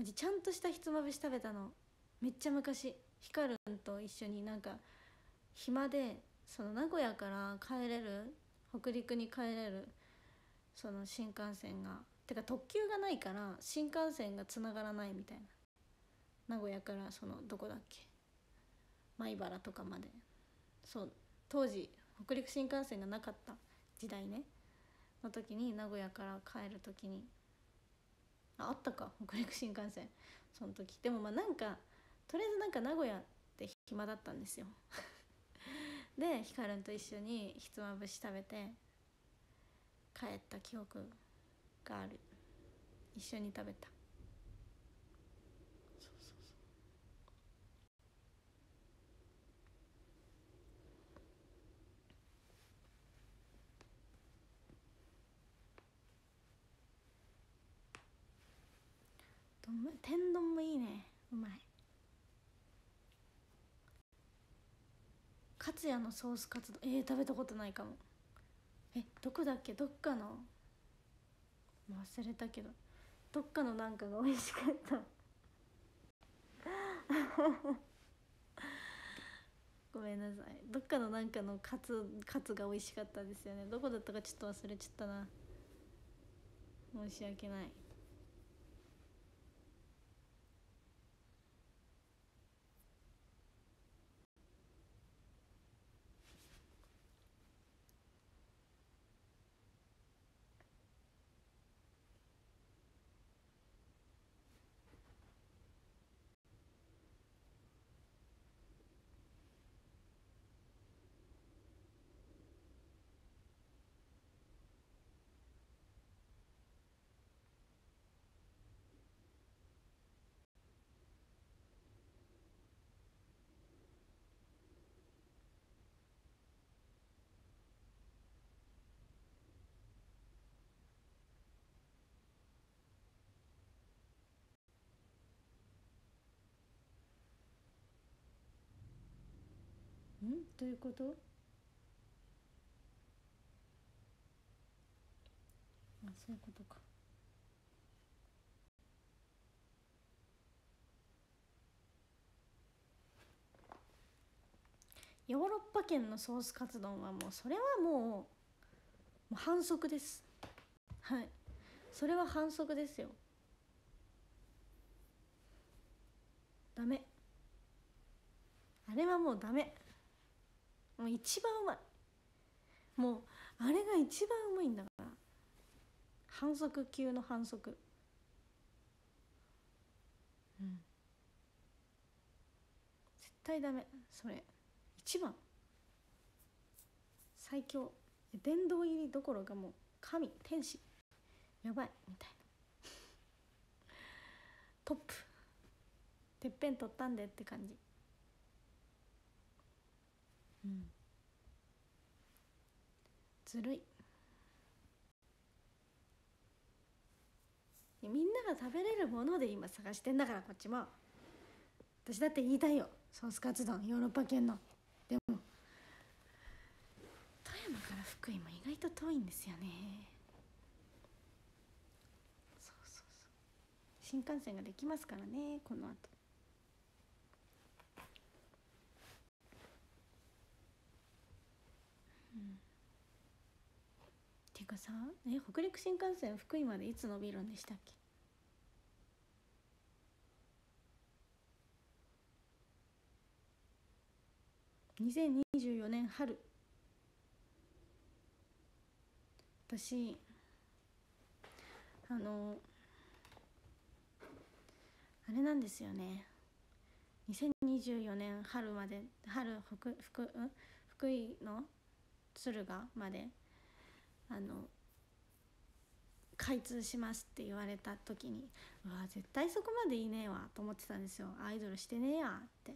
マジちゃんとしたひつまぶし食べたのめっちゃ昔。ひかるんと一緒になんか暇で、その名古屋から帰れる、北陸に帰れるその新幹線がてか特急がないから新幹線がつながらないみたいな。名古屋からそのどこだっけ、米原とかまで。そう、当時北陸新幹線がなかった時代ねの時に、名古屋から帰る時にあったか北陸新幹線その時。でもまあなんかとりあえずなんか名古屋って暇だったんですよでひかるんと一緒にひつまぶし食べて帰った記憶がある。一緒に食べた。そうそうそう。天丼もいいね、うまい。カツヤのソースカツ丼食べたことないかも。どこだっけ、どっかの忘れたけど、どっかのなんかが美味しかったごめんなさい、どっかのなんかのカツが美味しかったですよね。どこだったかちょっと忘れちゃったな、申し訳ない。どういうこと？あ、そういうことか。ヨーロッパ圏のソースカツ丼はもうそれはもう反則です。はい、それは反則ですよ。ダメ、あれはもうダメ。もう一番うまい、もうあれが一番うまいんだから。反則級の反則。絶対ダメ、それ一番最強。殿堂入りどころかもう神天使やばいみたいな。トップ、てっぺん取ったんでって感じ。ずるい。みんなが食べれるもので今探してんだから、こっちも。私だって言いたいよ、ソースカツ丼ヨーロッパ圏の。でも富山から福井も意外と遠いんですよね。そうそうそう、新幹線ができますからね、この後。てかさ、北陸新幹線福井までいつ伸びるんでしたっけ？2024年春。私あれなんですよね、2024年春まで、福井の敦賀まで開通しますって言われた時に、うわ絶対そこまでいいねえわと思ってたんですよ。アイドルしてねえやって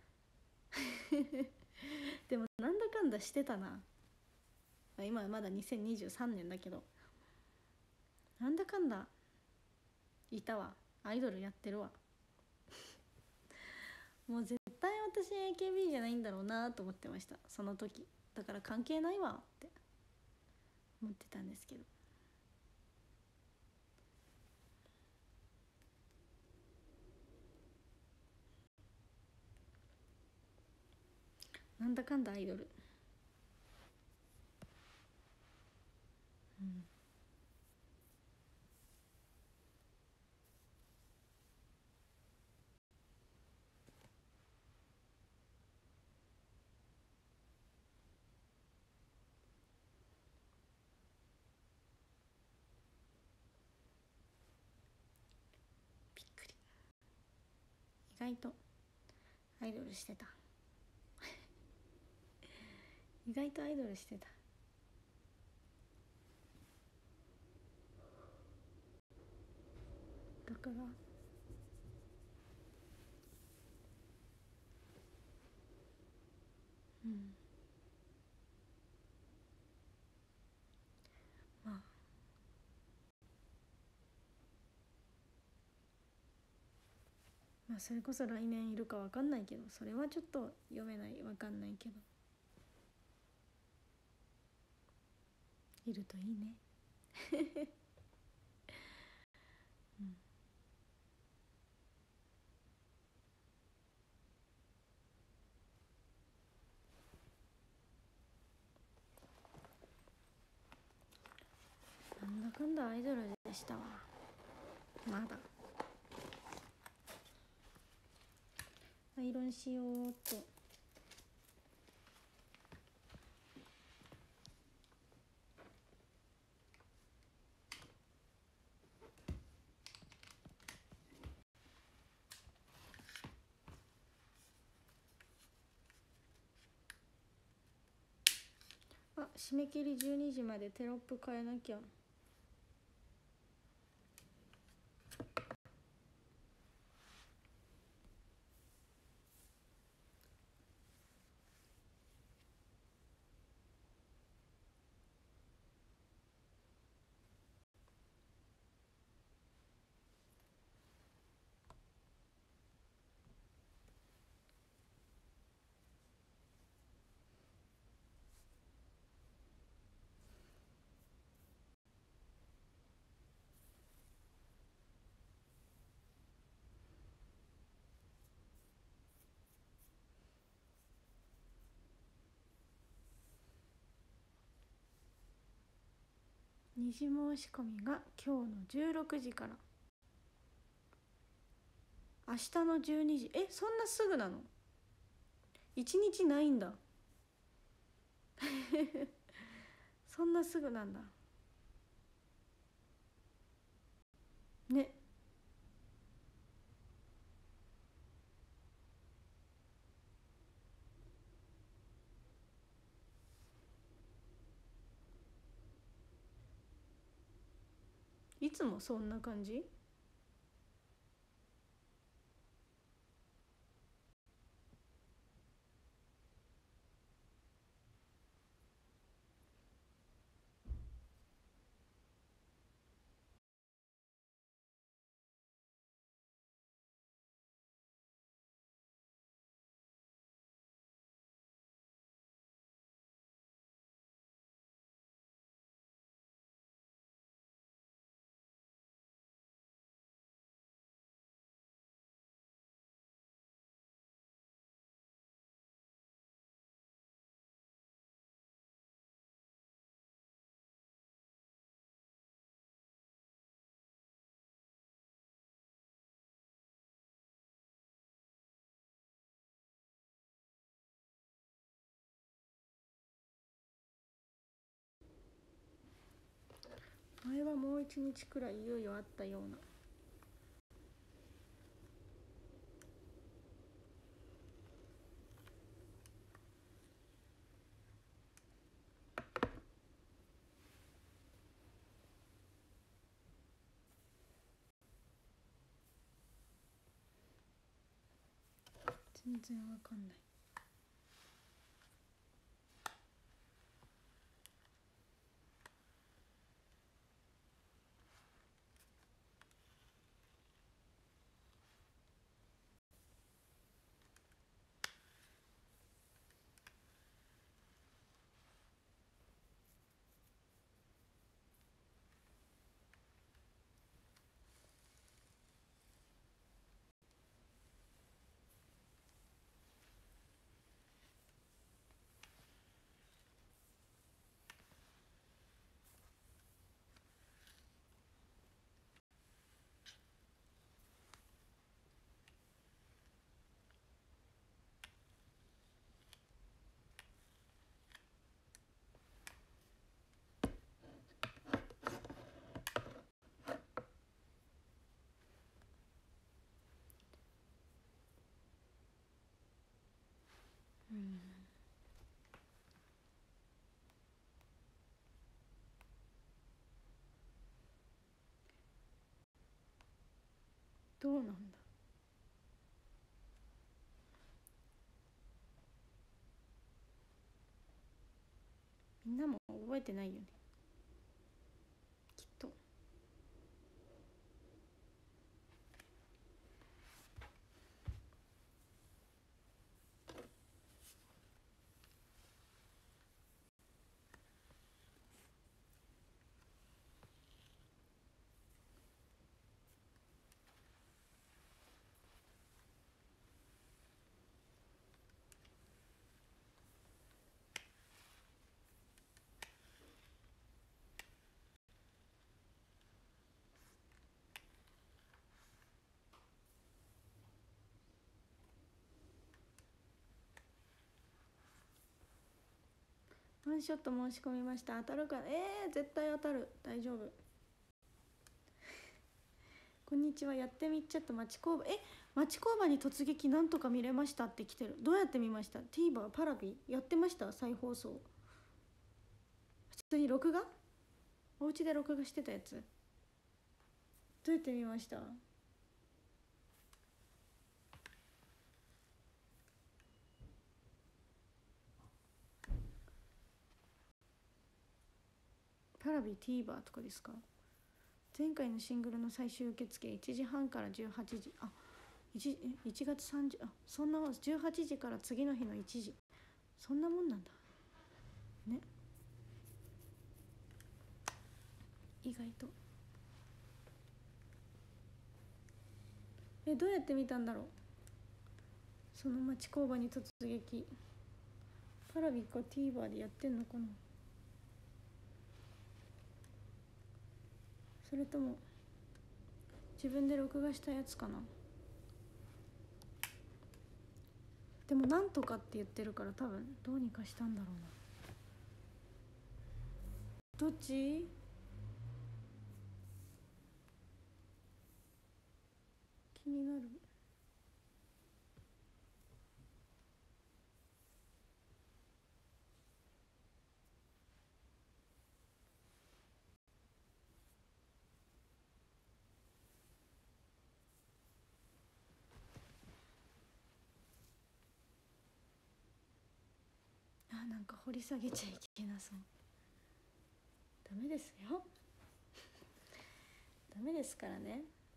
でもなんだかんだしてたな。今はまだ2023年だけど、なんだかんだいたわ、アイドルやってるわもう絶対私 AKB じゃないんだろうなと思ってました、その時。だから関係ないわって思ってたんですけど。 なんだかんだアイドル。うん。びっくり。意外とアイドルしてた。意外とアイドルしてた。だからうん。まあまあそれこそ来年いるか分かんないけど、それはちょっと読めない、分かんないけど、いるといいね。うん。なんだかんだアイドルでしたわ。まだアイロンしようっと。あ、締め切り12時までテロップ変えなきゃ。二次申し込みが今日の16時から明日の12時。そんなすぐなの？1日ないんだ。そんなすぐなんだね。いつもそんな感じ？前はもう1日くらい猶予あったような。全然わかんない。 ん、どうなんだ。みんなも覚えてないよね、きっと。ワンショット申し込みました。当たるかな。絶対当たる。大丈夫。こんにちは。やってみちゃった町工場。町工場に突撃なんとか見れましたって来てる。どうやって見ました？ TVer パラビやってました？再放送。普通に録画？お家で録画してたやつ。どうやって見ました？パラビ TVer とかですか？前回のシングルの最終受付1時半から18時。1月30、そんなもん。18時から次の日の1時。そんなもんなんだね、意外と。どうやって見たんだろう、その町工場に突撃。パラビか TVer でやってんのかな、それとも自分で録画したやつかな。でもなんとかって言ってるから多分どうにかしたんだろうな。どっち？気になる。なんか掘り下げちゃいけなそう。ダメですよ。ダメですからね。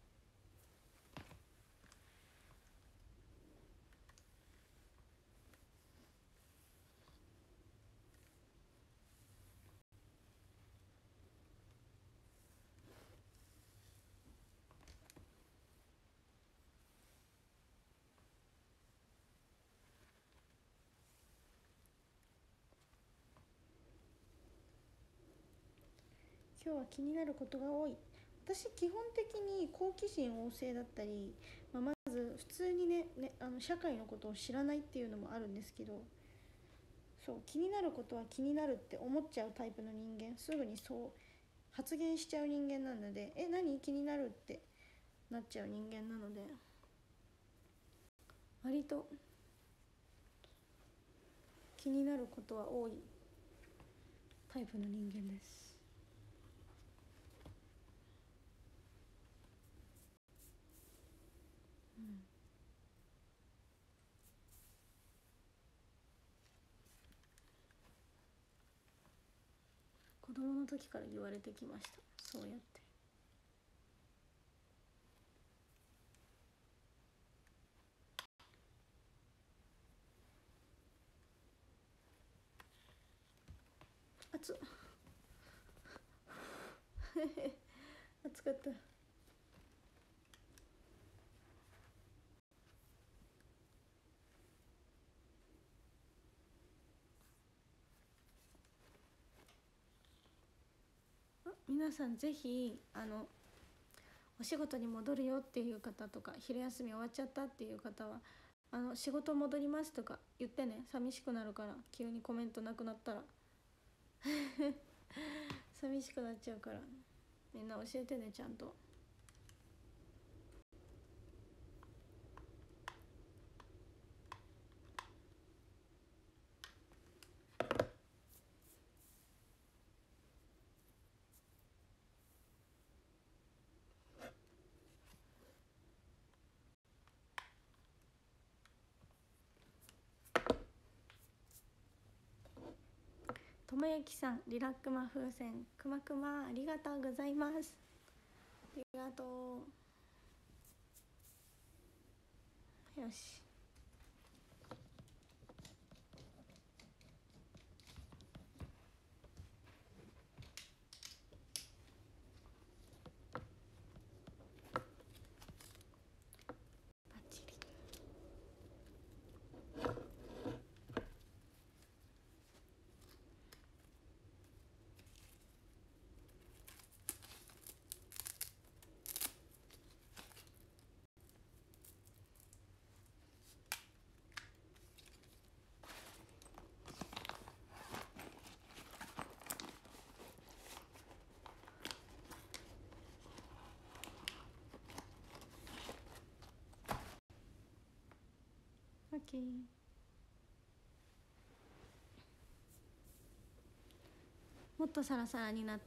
今日は気になることが多い。私基本的に好奇心旺盛だったり、まず普通に社会のことを知らないっていうのもあるんですけど、そう気になることは気になるって思っちゃうタイプの人間、すぐにそう発言しちゃう人間なので、何気になるってなっちゃう人間なので、割と気になることは多いタイプの人間です。子供の時から言われてきました、そうやって。熱っ暑かった。皆さんぜひお仕事に戻るよっていう方とか、昼休み終わっちゃったっていう方は仕事戻りますとか言ってね。寂しくなるから、急にコメントなくなったら寂しくなっちゃうから、みんな教えてね、ちゃんと。 ともやきさん、リラックマ風船くまくまありがとうございます。ありがとう。よし、バッチリ。オッケー。もっとサラサラになった。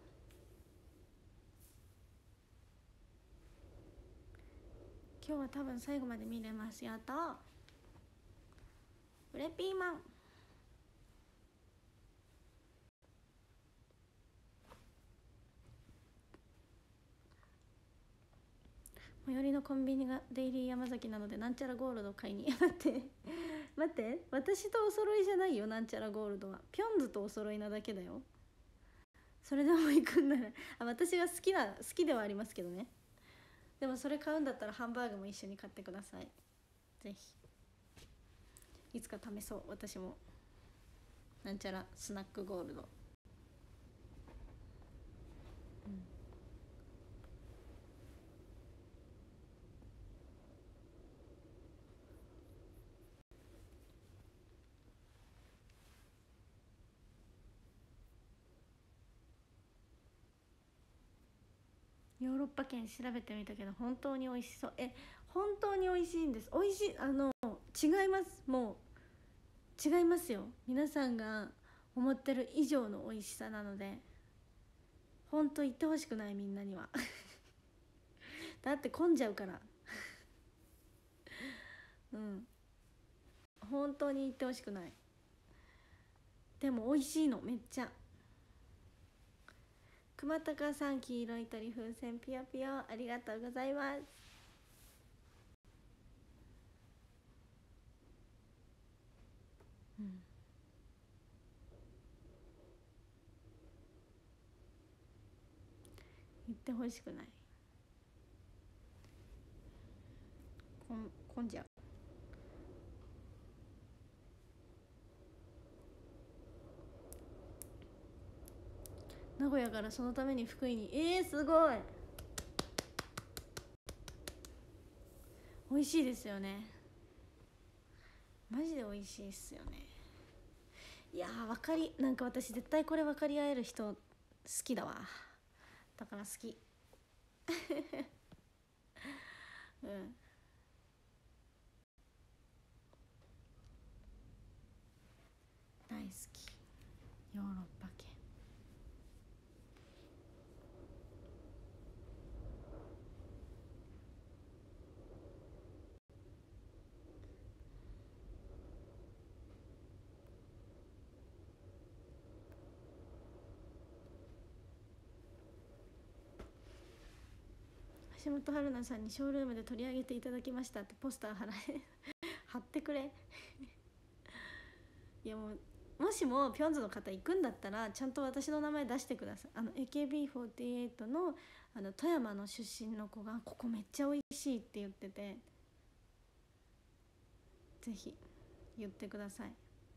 今日は多分最後まで見れます。やったー。ブレピーマン。最寄りのコンビニがデイリー山崎なのでなんちゃらゴールド買いに待って待って、私とお揃いじゃないよ。なんちゃらゴールドはピョンズとお揃いなだけだよ。それでも行くんなら私が好きではありますけどね。でもそれ買うんだったらハンバーグも一緒に買ってください。ぜひいつか試そう。私もなんちゃらスナックゴールド。ヨーロッパ圏調べてみたけど本当に美味しそう。本当に美味しいんです。美味しい、違います。もう違いますよ。皆さんが思ってる以上の美味しさなので、本当言ってほしくない、みんなにはだって混んじゃうからうん、本当に言ってほしくない。でも美味しいの、めっちゃ。熊高さん、黄色い鳥風船ピヨピヨありがとうございます。言ってほしくない。混んじゃう。名古屋からそのために福井に。すごい美味しいですよね。マジで美味しいっすよね。いやー、なんか私絶対これ分かり合える人好きだわ。だから好きうん大好き。ヨーロッパ系。橋本春奈さんにショールームで取り上げていただきましたってポスター貼ってくれいやもしもピョンズの方行くんだったらちゃんと私の名前出してください。AKB48 の富山の出身の子がここめっちゃ美味しいって言ってて、ぜひ言ってください。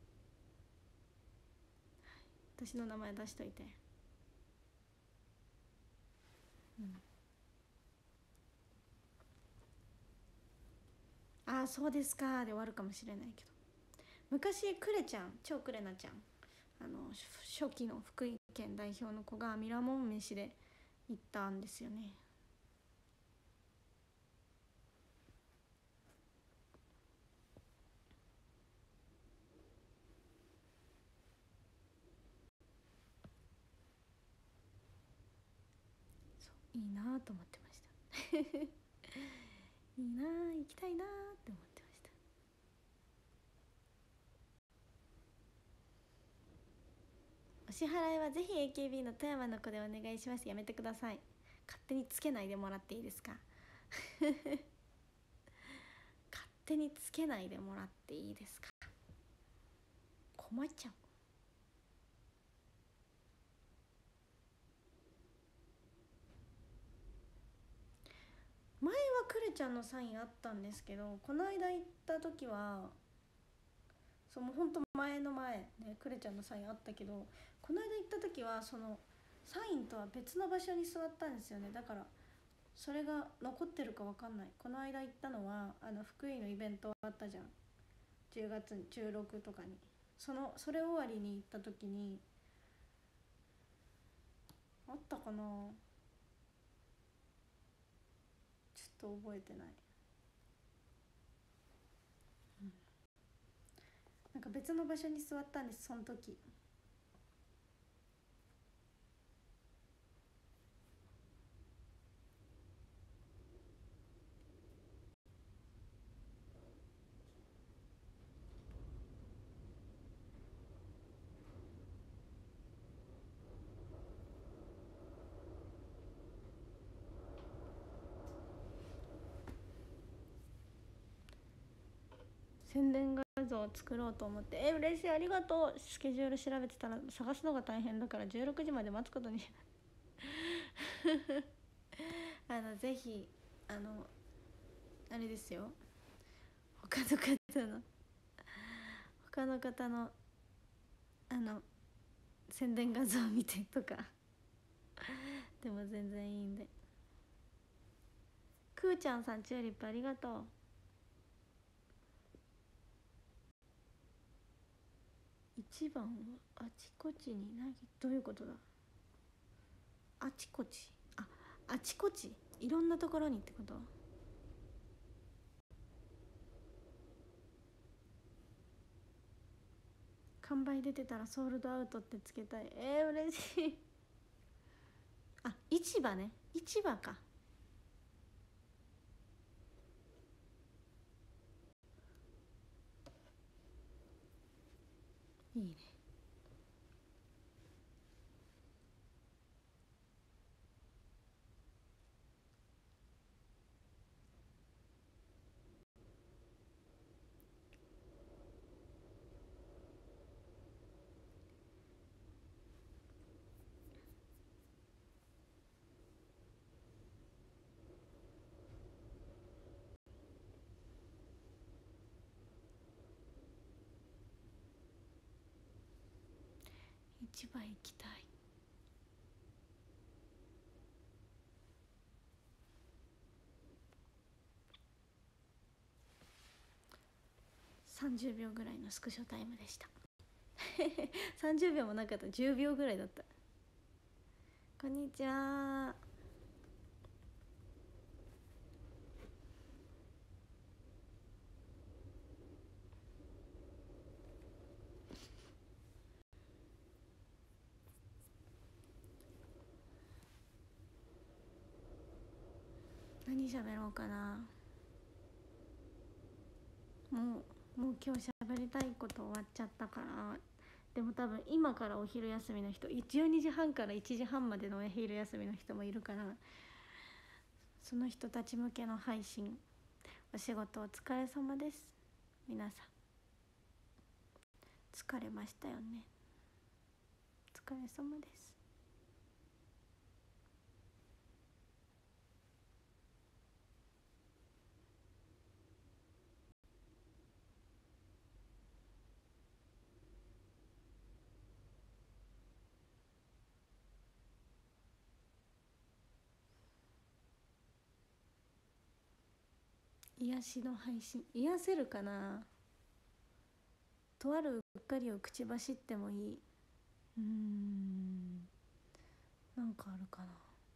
私の名前出しといて。ああそうですかで終わるかもしれないけど、昔クレちゃん、超クレナちゃん、初期の福井県代表の子がミラモン飯で行ったんですよね。そういいなと思ってましたいいな、行きたいなって思ってました。 支払いはぜひ AKB の富山の子でお願いします。やめてください。勝手につけないでもらっていいですか勝手につけないでもらっていいですか。困っちゃう。前はクレちゃんのサインあったんですけど、この間行った時はそのほんと前の前ね、クレちゃんのサインあったけど、この間行った時はそのサインとは別の場所に座ったんですよね。だからそれが残ってるか分かんない。この間行ったのは福井のイベントあったじゃん、10月16とかに。それ終わりに行った時にあったかな、ちょっと覚えてない。なんか別の場所に座ったんです、その時。宣伝画像を作ろうと思って。嬉しい、ありがとう。スケジュール調べてたら探すのが大変だから16時まで待つことにぜひあれですよ、他の方の宣伝画像を見てとかでも全然いいんで。くーちゃんさんチューリップありがとう。一番はあちこちにない。どういうことだ。あちこち、あちこち、いろんなところにってこと。完売出てたらソールドアウトってつけたい。嬉しい。市場ね、市場か。いいね。市場行きたい。30秒ぐらいのスクショタイムでした30秒もなかった、10秒ぐらいだった。こんにちは。何喋ろうかな。もう今日喋りたいこと終わっちゃったから。でも多分今からお昼休みの人、12時半から1時半までのお昼休みの人もいるから、その人たち向けの配信。お仕事お疲れ様です。皆さん疲れましたよね。お疲れ様です。癒しの配信、癒せるかな。とあるうっかりを口走ってもいい。なんかあるか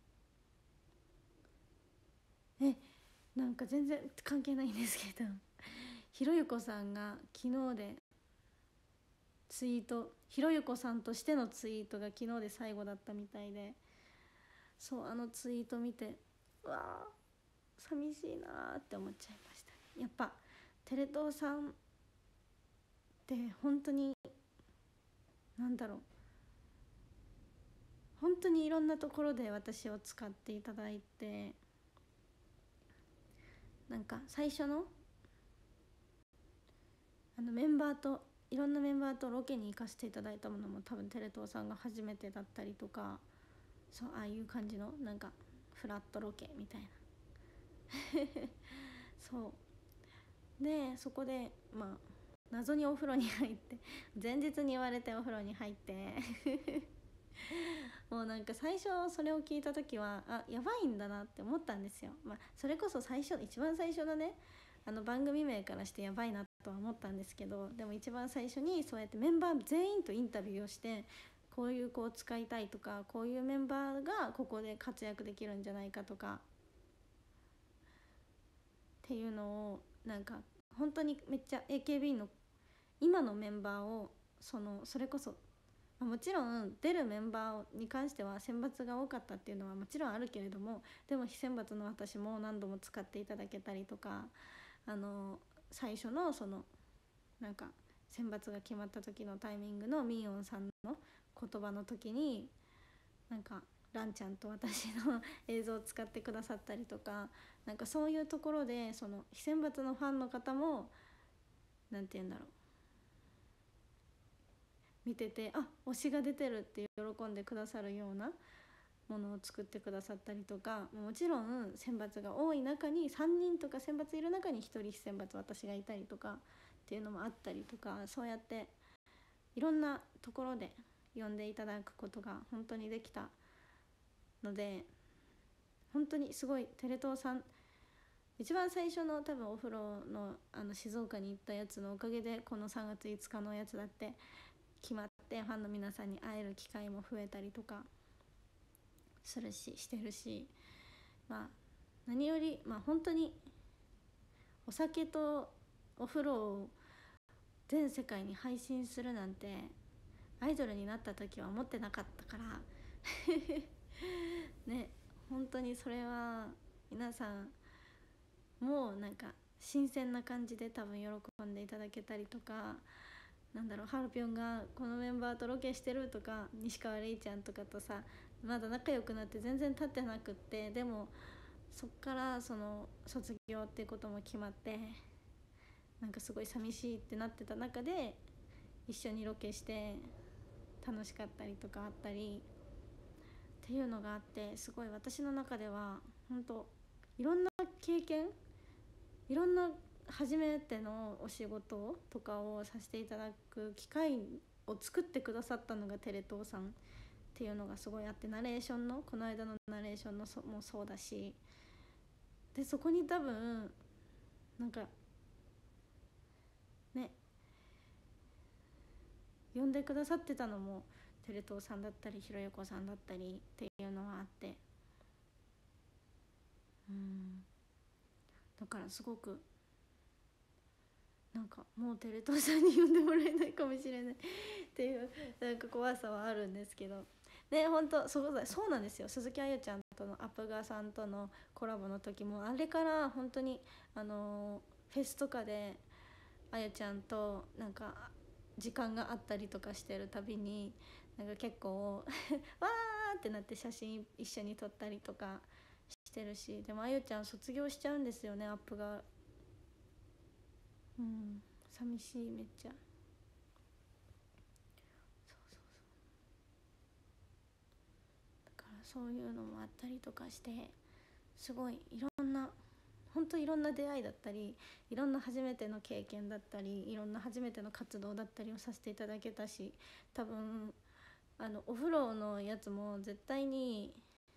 な。なんか全然関係ないんですけどひろゆこさんが昨日でツイート、ひろゆこさんとしてのツイートが昨日で最後だったみたいで、そう、ツイート見て、うわー寂しいなーって思っちゃいました。やっぱテレ東さんって本当になんだろう、 本当にいろんなところで私を使っていただいて、なんか最初のメンバーといろんなメンバーとロケに行かせていただいたものも多分テレ東さんが初めてだったりとか、そうああいう感じのなんかフラットロケみたいなそうで、そこでまあ謎にお風呂に入って前日に言われてお風呂に入ってもうなんか最初それを聞いた時はやばいんだなって思ったんですよ。それこそ一番最初のね番組名からしてやばいなとは思ったんですけど、でも一番最初にそうやってメンバー全員とインタビューをして、こういう子を使いたいとか、こういうメンバーがここで活躍できるんじゃないかとかっていうのをなんか本当にめっちゃ AKB の今のメンバーをそれこそもちろん出るメンバーに関しては選抜が多かったっていうのはもちろんあるけれども、でも非選抜の私も何度も使っていただけたりとか、最初のなんか選抜が決まった時のタイミングのミーオンさんの言葉の時になんかランちゃんと私の映像を使ってくださったりとか、なんかそういうところで非選抜のファンの方もなんて言うんだろう、見てて推しが出てるって喜んでくださるようなものを作ってくださったりとか、もちろん選抜が多い中に3人とか選抜いる中に1人非選抜私がいたりとかっていうのもあったりとか、そうやっていろんなところで呼んでいただくことが本当にできたので、本当にすごいテレ東さん、一番最初の多分お風呂の静岡に行ったやつのおかげでこの3月5日のやつだって決まって、ファンの皆さんに会える機会も増えたりとかしてるし、何より本当にお酒とお風呂を全世界に配信するなんてアイドルになった時は思ってなかったからね、本当にそれは皆さんもうなんか新鮮な感じで多分喜んでいただけたりとか、なんだろう、ハルピョンがこのメンバーとロケしてるとか、西川レイちゃんとかとさまだ仲良くなって全然経ってなくって、でもそっから卒業ってことも決まって、なんかすごい寂しいってなってた中で一緒にロケして楽しかったりとかあったりっていうのがあって、すごい私の中では本当いろんな経験、いろんな初めてのお仕事とかをさせていただく機会を作ってくださったのがテレ東さんっていうのがすごいあって、ナレーションのこの間のナレーションのもそうだし、でそこに多分なんかね呼んでくださってたのもテレ東さんだったりひろゆこさんだったりっていうのはあって、だからすごくなんかもうテレ東さんに呼んでもらえないかもしれないっていうなんか怖さはあるんですけどね、本当そうなんですよ。鈴木あゆちゃんとのアップガーさんとのコラボの時もあれから本当にフェスとかであゆちゃんとなんか時間があったりとかしてるたびになんか結構わーってなって写真一緒に撮ったりとかしてるし、でもあゆちゃん卒業しちゃうんですよね、アップが。寂しい、めっちゃ。だからそういうのもあったりとかして、すごいいろんな本当いろんな出会いだったり、いろんな初めての経験だったり、いろんな初めての活動だったりをさせていただけたし、多分お風呂のやつも絶対に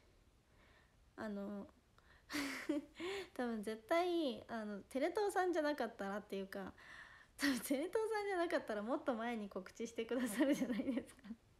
多分絶対テレ東さんじゃなかったらっていうか、多分テレ東さんじゃなかったらもっと前に告知してくださるじゃないですか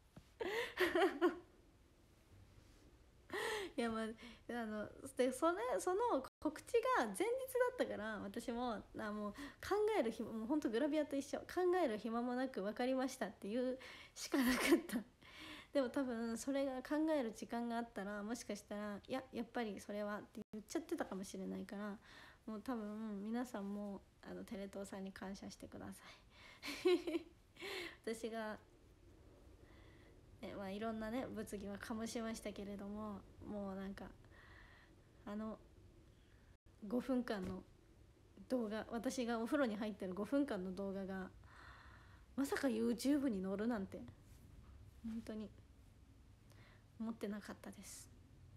いやでその告知が前日だったから、私ももう考える暇もうほんとグラビアと一緒、考える暇もなく分かりましたっていうしかなかったでも多分それが考える時間があったら、もしかしたらやっぱりそれはって言っちゃってたかもしれないから、もう多分皆さんもテレ東さんに感謝してください私がまあ、いろんなね物議は醸しましたけれども、もうなんか5分間の動画、私がお風呂に入ってる5分間の動画がまさか YouTube に載るなんて本当に思ってなかったです。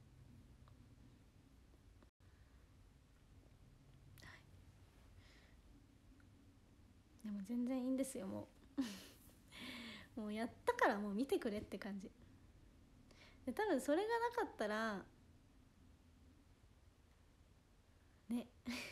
でも全然いいんですよ、もうもうやったからもう見てくれって感じで、多分それがなかったらね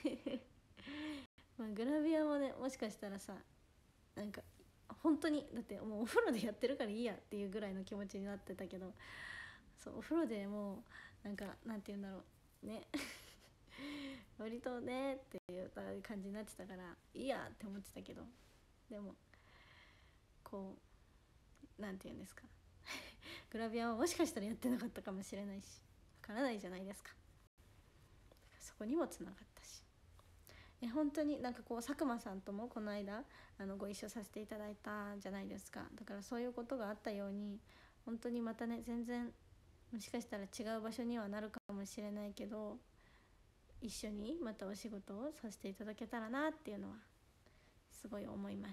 まあグラビアもね、もしかしたらさ、なんか本当にだってもうお風呂でやってるからいいやっていうぐらいの気持ちになってたけど、そうお風呂でもうなんかなんて言うんだろうね割とねっていう感じになってたからいいやって思ってたけど、でもこうなんて言うんですかグラビアはもしかしたらやってなかったかもしれないし、わからないじゃないですか。そこにもつながったし、本当になんかこう佐久間さんともこの間ご一緒させていただいたじゃないですか。だからそういうことがあったように、本当にまたね全然もしかしたら違う場所にはなるかもしれないけど、一緒にまたお仕事をさせていただけたらなっていうのはすごい思います。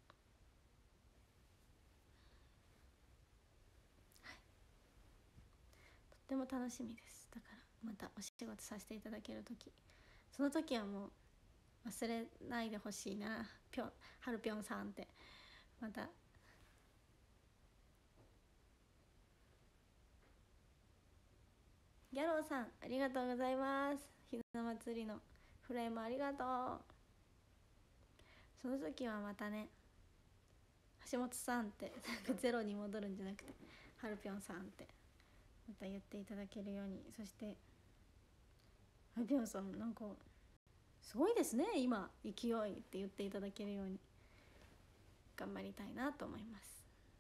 とっても楽しみです。だからまたお仕事させていただける時、その時はもう忘れないでほしいな、はるぴょんさんって。またギャローさんありがとうございます。ひな祭りのフレームありがとう。その時はまたね、橋本さんってなんかゼロに戻るんじゃなくてはるぴょんさんってまた言っていただけるように、そしてはるぴょんさんなんかすごいですね今勢いって言っていただけるように頑張りたいなと思います。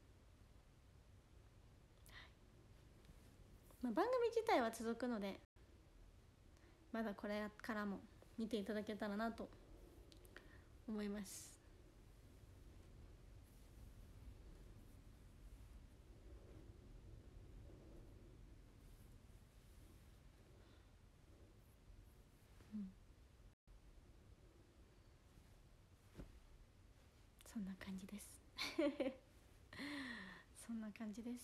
まあ、番組自体は続くので、まだこれからも見ていただけたらなと思います。そんな感じですそんな感じです。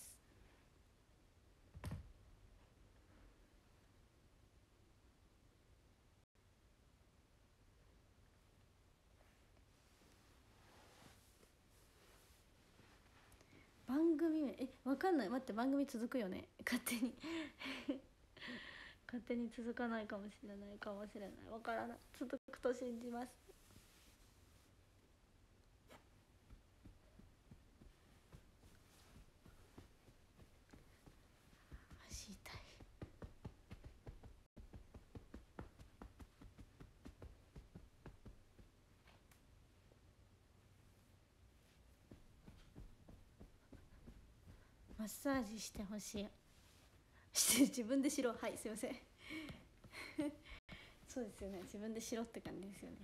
番組名わかんない、待って、番組続くよね勝手に勝手に続かないかもしれないわからない、続くと信じます。足痛い。マッサージしてほしいして自分でしろ、はいすいませんそうですよね、自分でしろって感じですよ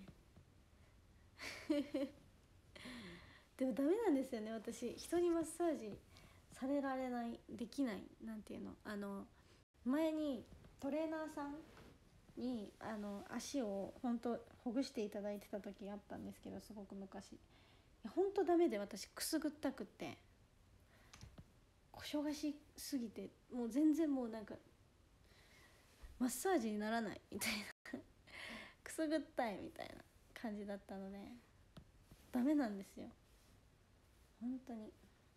ねでもダメなんですよね、私人にマッサージされられない、できない、なんていうの、前にトレーナーさんに足を本当ほぐしていただいてた時あったんですけど、すごく昔、本当ダメで、私くすぐったくってこしょがしすぎて、もう全然もうなんかマッサージにならないみたいなくすぐったいみたいな感じだったのでダメなんですよ本当に。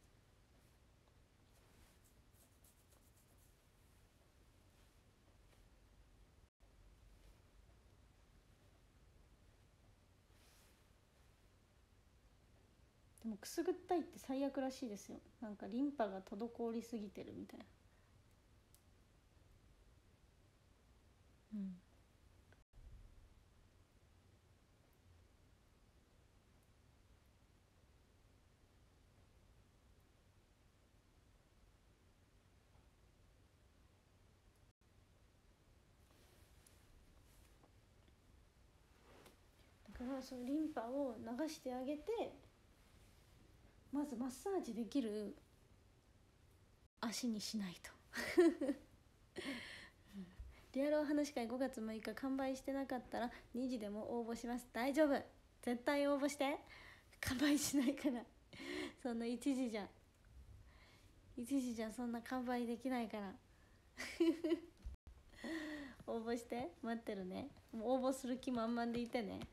でもくすぐったいって最悪らしいですよ、なんかリンパが滞りすぎてるみたいな。うん、だからそのリンパを流してあげて、まずマッサージできる足にしないとリアルお話会5月6日完売してなかったら2時でも応募します。大丈夫、絶対応募して。完売しないからそんな1時じゃそんな完売できないから応募して、待ってるね。もう応募する気満々でいてね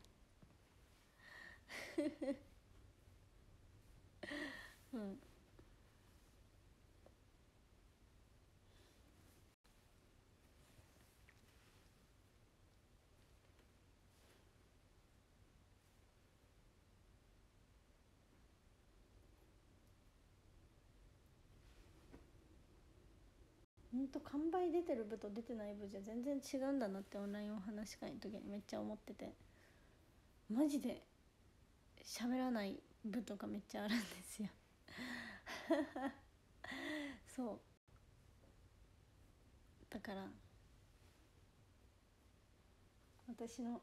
うんほんと完売出てる部と出てない部じゃ全然違うんだなってオンラインお話し会の時にめっちゃ思ってて、マジで喋らない部とかめっちゃあるんですよそうだから私の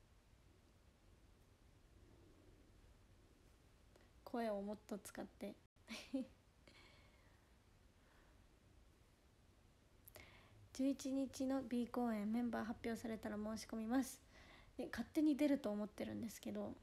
声をもっと使って11日の B 公演メンバー発表されたら申し込みます。で勝手に出ると思ってるんですけど、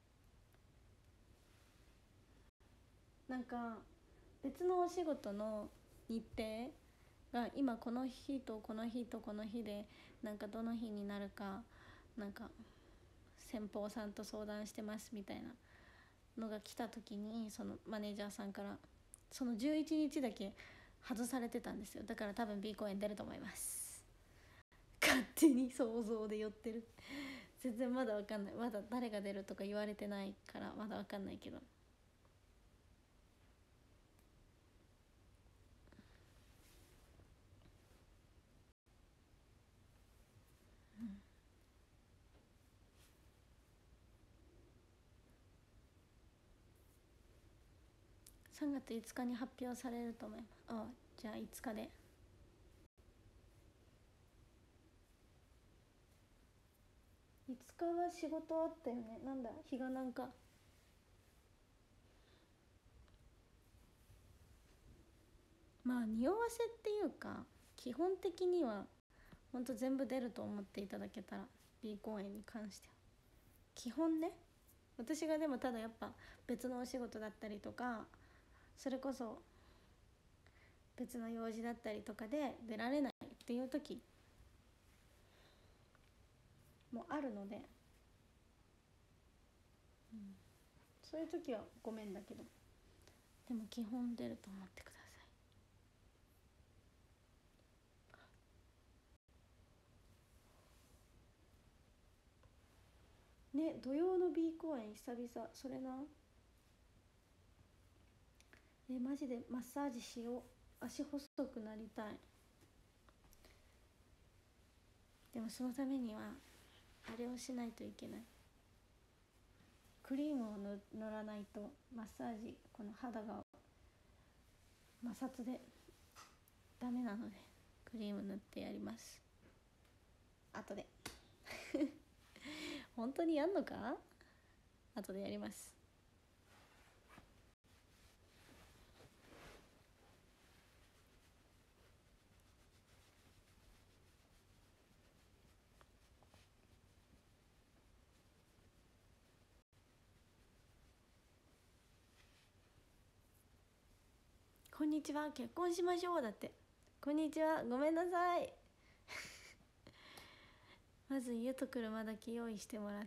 なんか別のお仕事の日程が今この日とこの日とこの日で、なんかどの日になるかなんか先方さんと相談してますみたいなのが来た時に、そのマネージャーさんからその11日だけ外されてたんですよ。だから多分 B 公演出ると思います。勝手に想像で寄ってる全然まだ分かんない。まだ誰が出るとか言われてないからまだ分かんないけど、3月5日に発表されると思います。あ、じゃあ5日で。5日は仕事あったよね。なんだ日がなんか、まあ匂わせっていうか基本的にはほんと全部出ると思っていただけたら、 B 公演に関しては基本ね。私がでもただやっぱ別のお仕事だったりとか、それこそ別の用事だったりとかで出られないっていう時もあるので、そういう時はごめんだけど、でも基本出ると思ってくださいね。土曜の B 公演久々。それな、マジでマッサージしよう。足細くなりたい。でもそのためにはあれをしないといけない。クリームを塗らないとマッサージ、この肌が摩擦でダメなのでクリーム塗ってやります。後で本当にやんのか。後でやります。こんにちは、結婚しましょう。だって。こんにちは、ごめんなさいまず家と車だけ用意してもらって、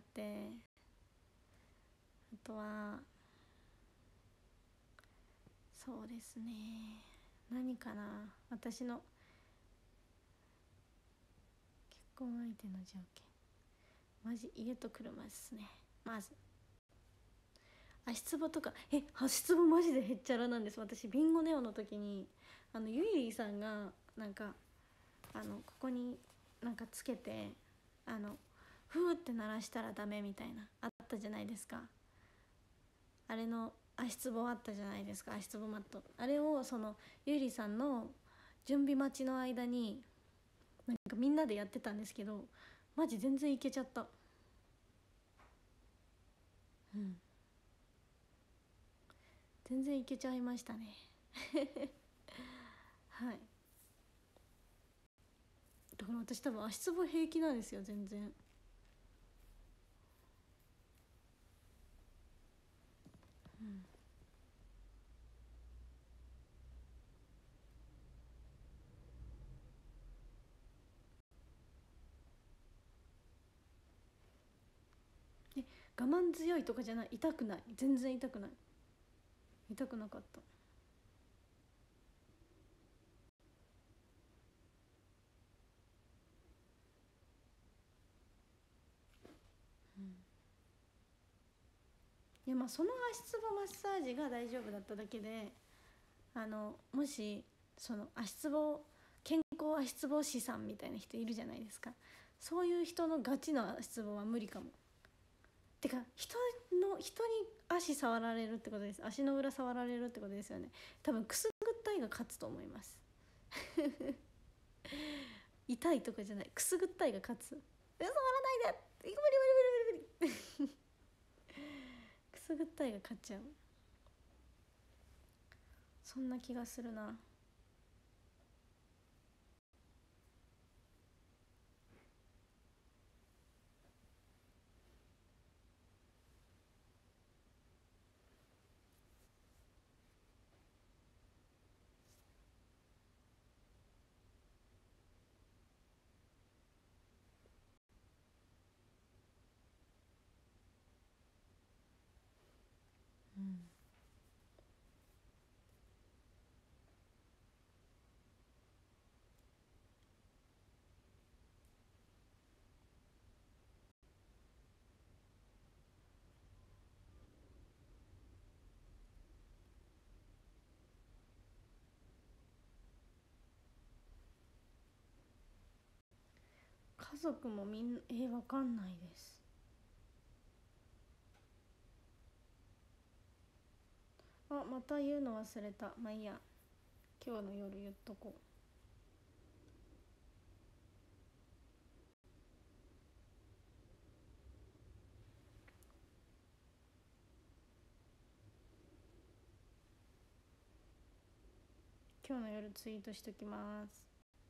あとはそうですね、何かな。私の結婚相手の条件、マジ家と車ですね。まず足つぼとか、足つぼマジでへっちゃらなんです。私ビンゴネオの時にゆいりーさんがなんかここになんかつけてフーって鳴らしたらダメみたいなあったじゃないですか。あれの足つぼあったじゃないですか、足つぼマット。あれをそのゆいりさんの準備待ちの間になんかみんなでやってたんですけど、マジ全然いけちゃった。全然いけちゃいましたねはい。だから私多分足つぼ平気なんですよ全然。うん。え、我慢強いとかじゃない、痛くない、全然痛くない、痛くなかった。うん。いやまあその足つぼマッサージが大丈夫だっただけで、もしその足つぼ健康足つぼ師さんみたいな人いるじゃないですか。そういう人のガチの足つぼは無理かも。てか人に足触られるってことです。足の裏触られるってことですよね。多分くすぐったいが勝つと思います。痛いとかじゃない、くすぐったいが勝つ。触らないで、無理無理無理無理無理くすぐったいが勝っちゃう。そんな気がするな。うん。家族もみんなわかんないです。あ、また言うの忘れた。まあいいや、今日の夜言っとこう。今日の夜ツイートしときます。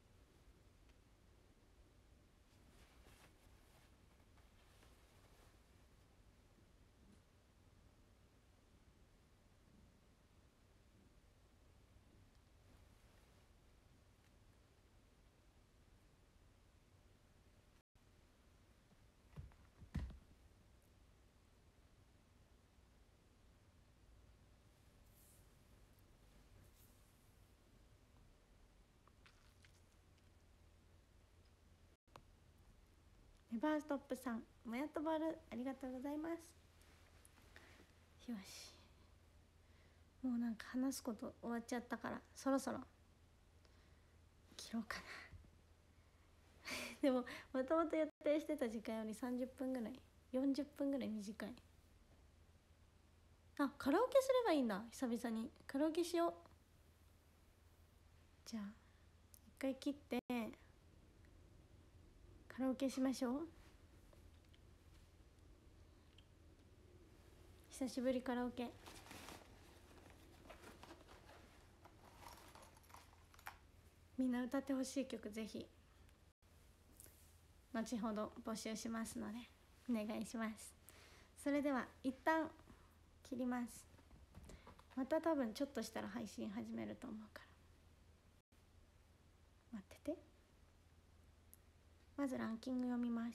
ネバーストップさん、もやとばる、ありがとうございます。よし、もうなんか話すこと終わっちゃったから、そろそろ切ろうかな。でももともと予定してた時間より30分ぐらい、40分ぐらい短い。あ、カラオケすればいいんだ。久々にカラオケしよう。じゃあ一回切ってカラオケしましょう。久しぶりカラオケ。みんな歌ってほしい曲ぜひ後ほど募集しますのでお願いします。それでは一旦切ります。また多分ちょっとしたら配信始めると思うから待ってて。まずランキング読みます。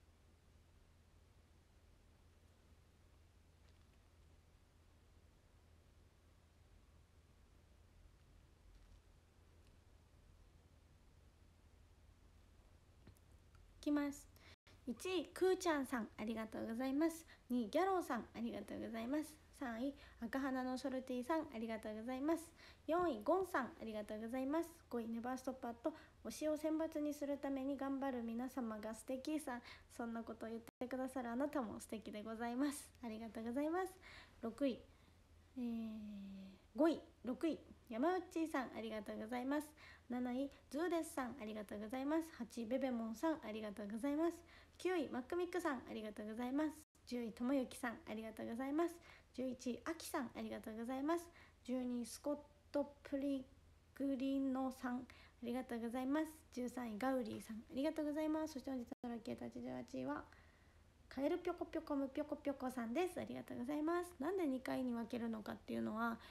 いきます。1位くーちゃんさん、ありがとうございます。2位ギャローさん、ありがとうございます。3位赤花のソルティさん、ありがとうございます。4位ゴンさん、ありがとうございます。5位ネバーストッパーと推しを選抜にするために頑張る皆様が素敵さん、そんなことを言ってくださるあなたも素敵でございます。ありがとうございます。6位、5位6位山内さん、ありがとうございます。7位ズーデスさん、ありがとうございます。8位ベベモンさん、ありがとうございます。9位マックミックさん、ありがとうございます。10位ともゆきさん、ありがとうございます。11位あきさん、ありがとうございます。12位スコットプリグリノさん、ありがとうございます。13位ガウリーさん、ありがとうございます。そして本日のラッキー88位はカエルぴょこぴょこむぴょこぴょこさんです。ありがとうございます。なんで2回に分けるのかっていうのは、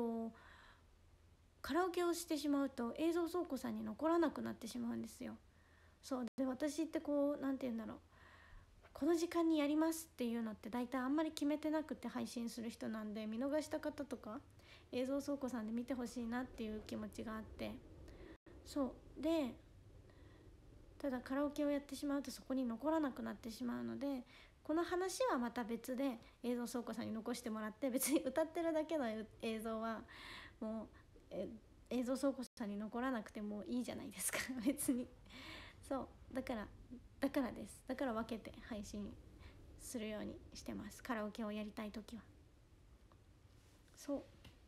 カラオケをしてしまうと映像倉庫さんに残らなくなってしまうんですよ。そうで、私ってこう、なんて言うんだろう、この時間にやりますっていうのって大体あんまり決めてなくて配信する人なんで、見逃した方とか映像倉庫さんで見てほしいなっていう気持ちがあって、そうで、ただカラオケをやってしまうとそこに残らなくなってしまうので、この話はまた別で映像倉庫さんに残してもらって、別に歌ってるだけの映像はもう映像倉庫さんに残らなくてもいいじゃないですか別に。そうだからです。だから分けて配信するようにしてます、カラオケをやりたい時は。そう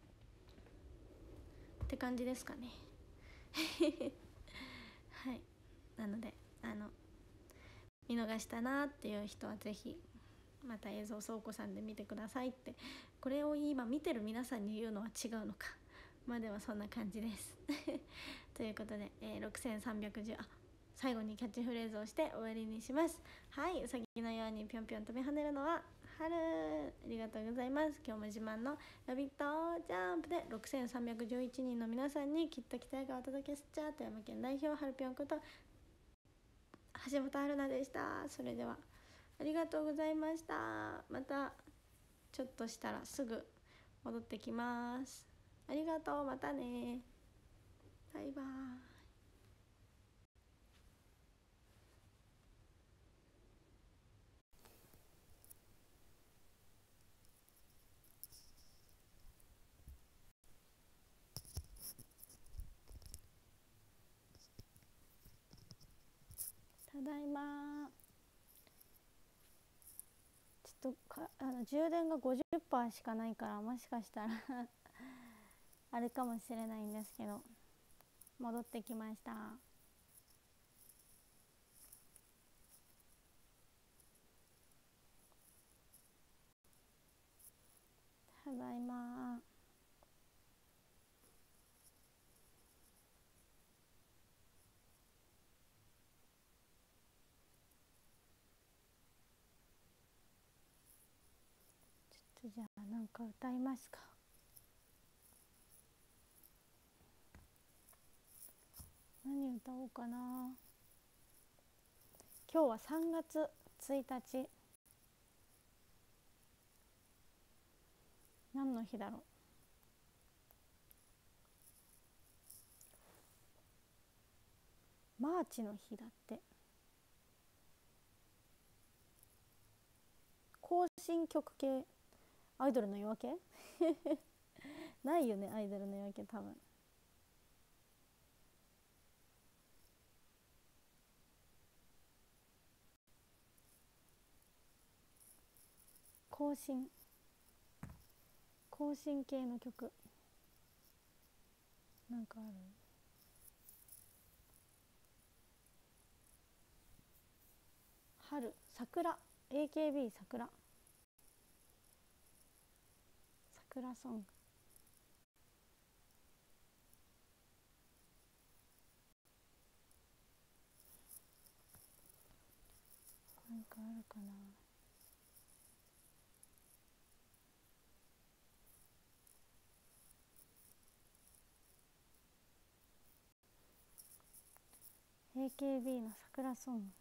って感じですかねはい、なので見逃したなっていう人はぜひまた映像倉庫さんで見てくださいって、これを今見てる皆さんに言うのは違うのか、まあでもそんな感じですということで、6310、最後にキャッチフレーズをして終わりにします。はい、うさぎのようにぴょんぴょん飛び跳ねるのは春、ありがとうございます。今日も自慢のラビットジャンプで6311人の皆さんにきっと期待がお届けしちゃう富山県代表はるぴょんこと橋本春菜でした。それではありがとうございました。またちょっとしたらすぐ戻ってきます。ありがとう、またね、バイバーイ。ただいま。ちょっと充電が 50% しかないから、もしかしたらあれかもしれないんですけど、戻ってきました。ただいま。ちょっとじゃあなんか歌いますか。何歌おうかな。今日は3月1日、何の日だろう。マーチの日だって。行進曲系アイドルの夜明けないよね、アイドルの夜明け多分。行進系の曲なんかある？春、桜、 AKB 桜ソング。なんかあるかな。AKB の桜ソング。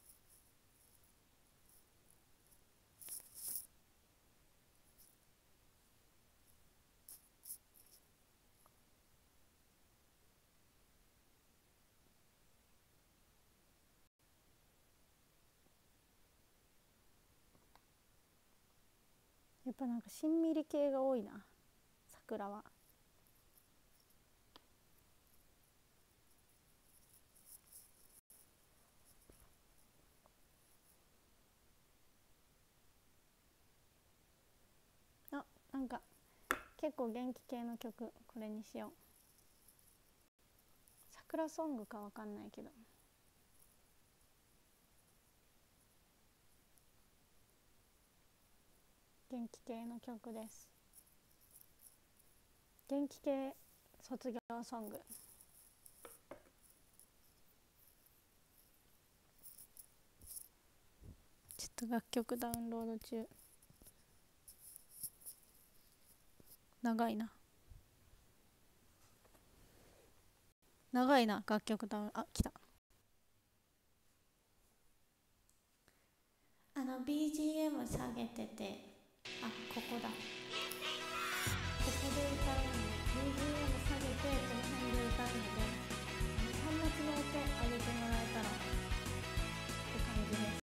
やっぱなんかしんみり系が多いな、桜は。なんか結構元気系の曲、これにしよう。桜ソングかわかんないけど、元気系の曲です。元気系卒業ソング。ちょっと楽曲ダウンロード中。長いな楽曲ダウン。あ、来た。BGM 下げてて、ここだ。ここで歌うんで BGM 下げてこの辺で歌うので、端末の音上げてもらえたらって感じです。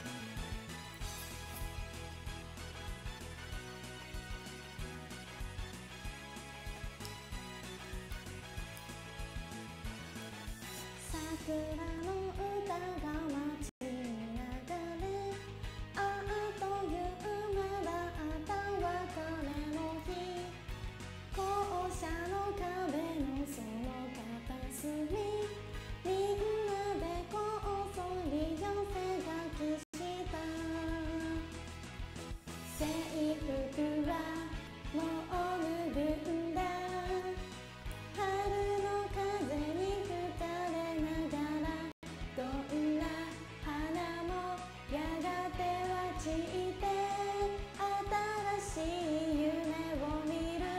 桜の歌が街に流れ、あっという間だった別れの日、校舎の壁のその片隅、みんなでこっそり寄せ書きした制服はもう脱ぐんだ、春の風に吹かれながら、どんな花もやがては散って新しい夢を見る。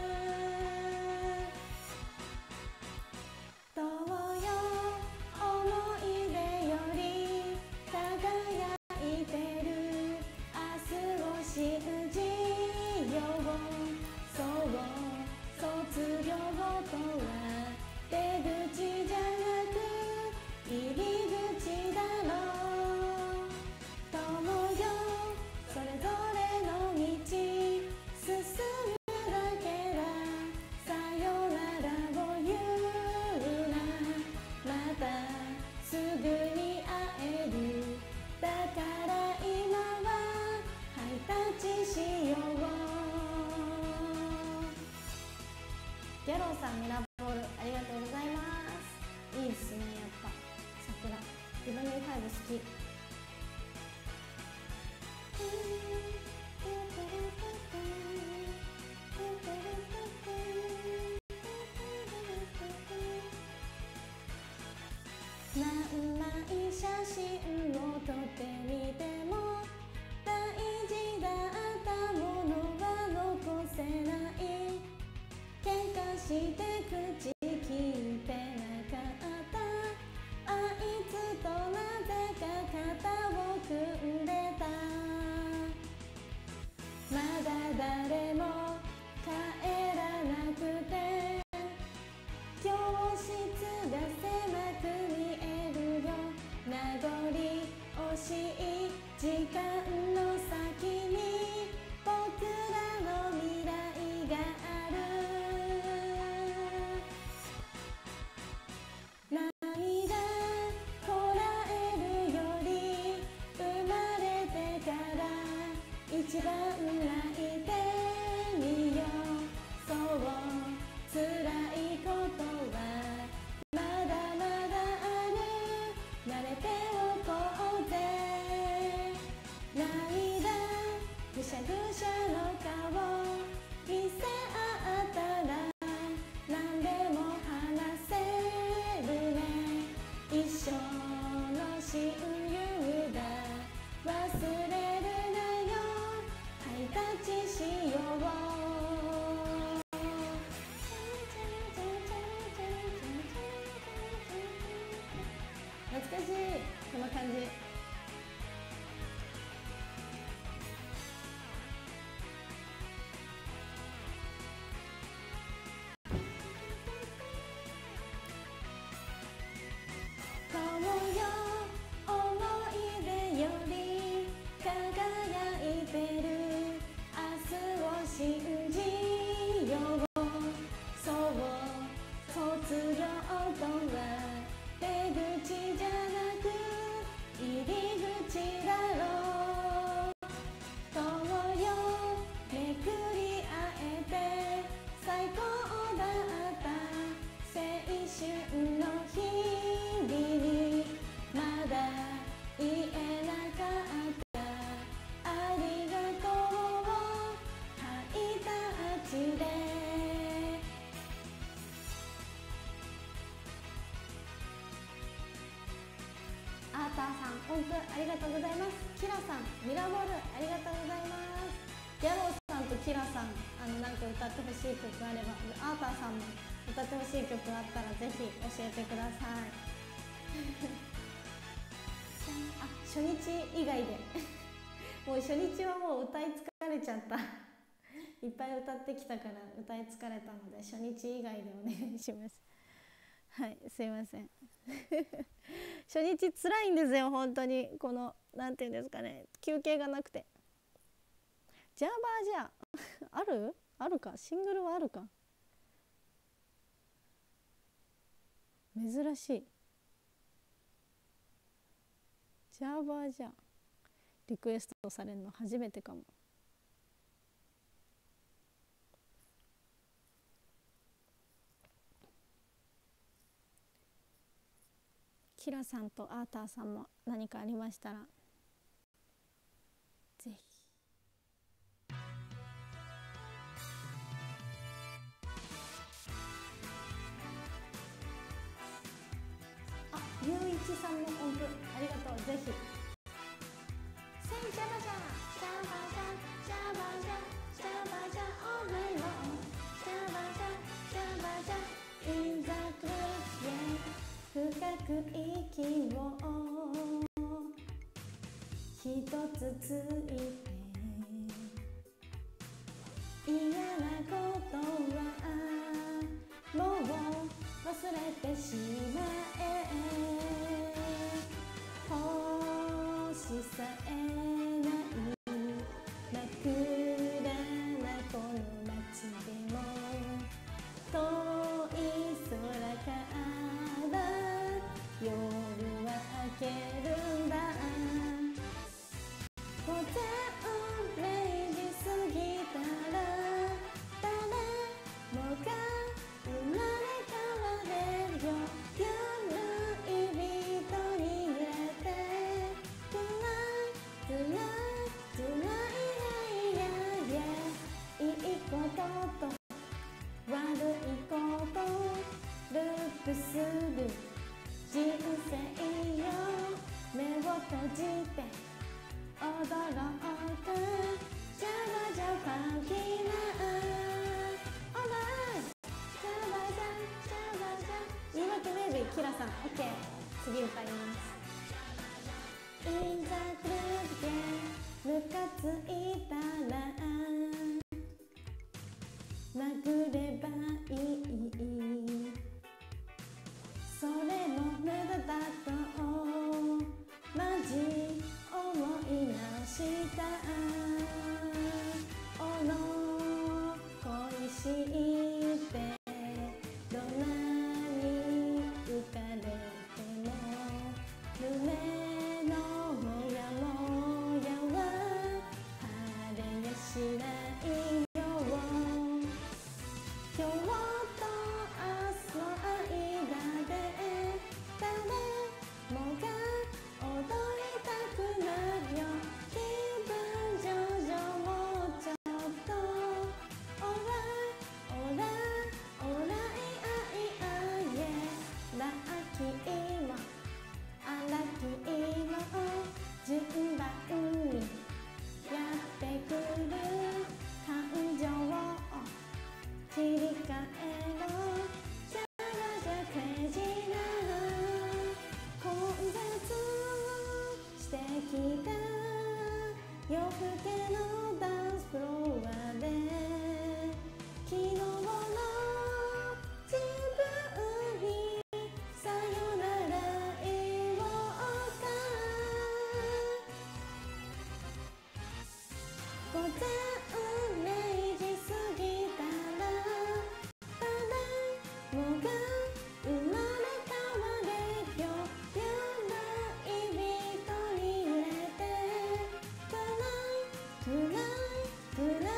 どうよ思い出より輝いてる明日を信じよう。そう卒業とは出口じゃなく入り口だろう。友よそれぞれの道進むだけだ。さよならを言うな、またすぐに会える。だから今はハイタッチしよう。ギャローさんミラボールありがとうございます。いいっすね、やっぱ桜。リバニー5好き。何枚写真を撮ってみても大事だったものは残せない。喧嘩して口聞いてなかった、あいつとなぜか肩を組んでた。まだ誰も帰らなくて教室が狭く見えるよ。名残惜しい時間の先に僕らの未来がある。涙こらえるより生まれてから一番泣いてみよう。そう辛いことはまだまだある。慣れておこうぜ。涙ぐしゃぐしゃの顔見せ合ったら何でも話せるね。一生の親友だ忘れるなよ。ハイタッチしよう。懐かしいこの感じ。友よ思い出より輝いてる明日を信じよう。そう卒業とは出口じゃなく入り口だろう。友よめくり会えて最高だった青春の日々にまだ言えなかったありがとうをハイタッチで。 ありがとうございます。キラさん、ミラーボールありがとうございます。ギャローさんとキラさん、なんか歌ってほしい曲あれば、アーターさんも歌ってほしい曲あったらぜひ教えてください。あ、初日以外でもう初日はもう歌い疲れちゃったいっぱい歌ってきたから歌い疲れたので、初日以外でお願いします。はい、すいません初日つらいんですよ、本当に。このなんていうんですかね、休憩がなくて。ジャーバーじゃあるか、シングルはあるか。珍しい。ジャーバーじゃリクエストされるの初めてかも。キラさんとアーターさんも何かありましたらぜひ。あ、ゆういちさんの音符ありがとう。ぜひ。センジャバジャシャバジャシャバジャシャバジャオーライロンシャバジャシャバジャインザクルー深く息を一つついて、嫌なことはもう忘れてしまえ、星さえない真っ暗なこの街でも遠い空から夜は明けるんだ。午前0時過ぎたら誰もが生まれ変われるよ。ゆるい人に揺れて Tonight Tonight Tonight いいことと悪いことループする人生よ。目を閉じて踊ろうか。ジャバジャファンキーな Alright ジャバジャジャバジャ。言い訳メイビーキラさん OK。 次歌います。 In the club でムカついたら殴ればいい。それも無駄だとマジ思い直した。恋してどんなに浮かれても胸のモヤモヤは晴れやしないよ。今日と明日の間で誰もが踊りたくなるよ。気分上々もうちょっとオーライオーライオーライアイアイラッキーもアラッキーも順番にやってくる感情を切り替えろ。ジャバジャクレイジーな混雑してきた夜更けのダンスフロアで昨日の自分にさよなら言おうか。午前0時過ぎたら誰もが生まれ変われよ。ゆるい人に揺れて Tonight Tonight Tonight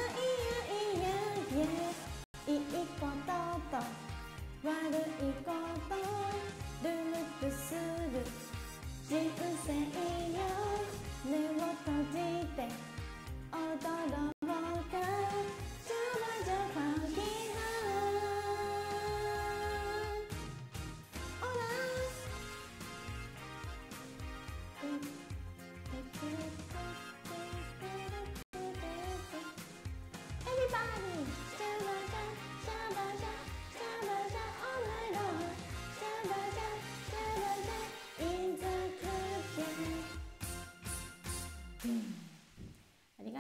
いいことと悪いことループする人生よ。目を閉じて踊ろうか。ジャバジャファンキーな Alright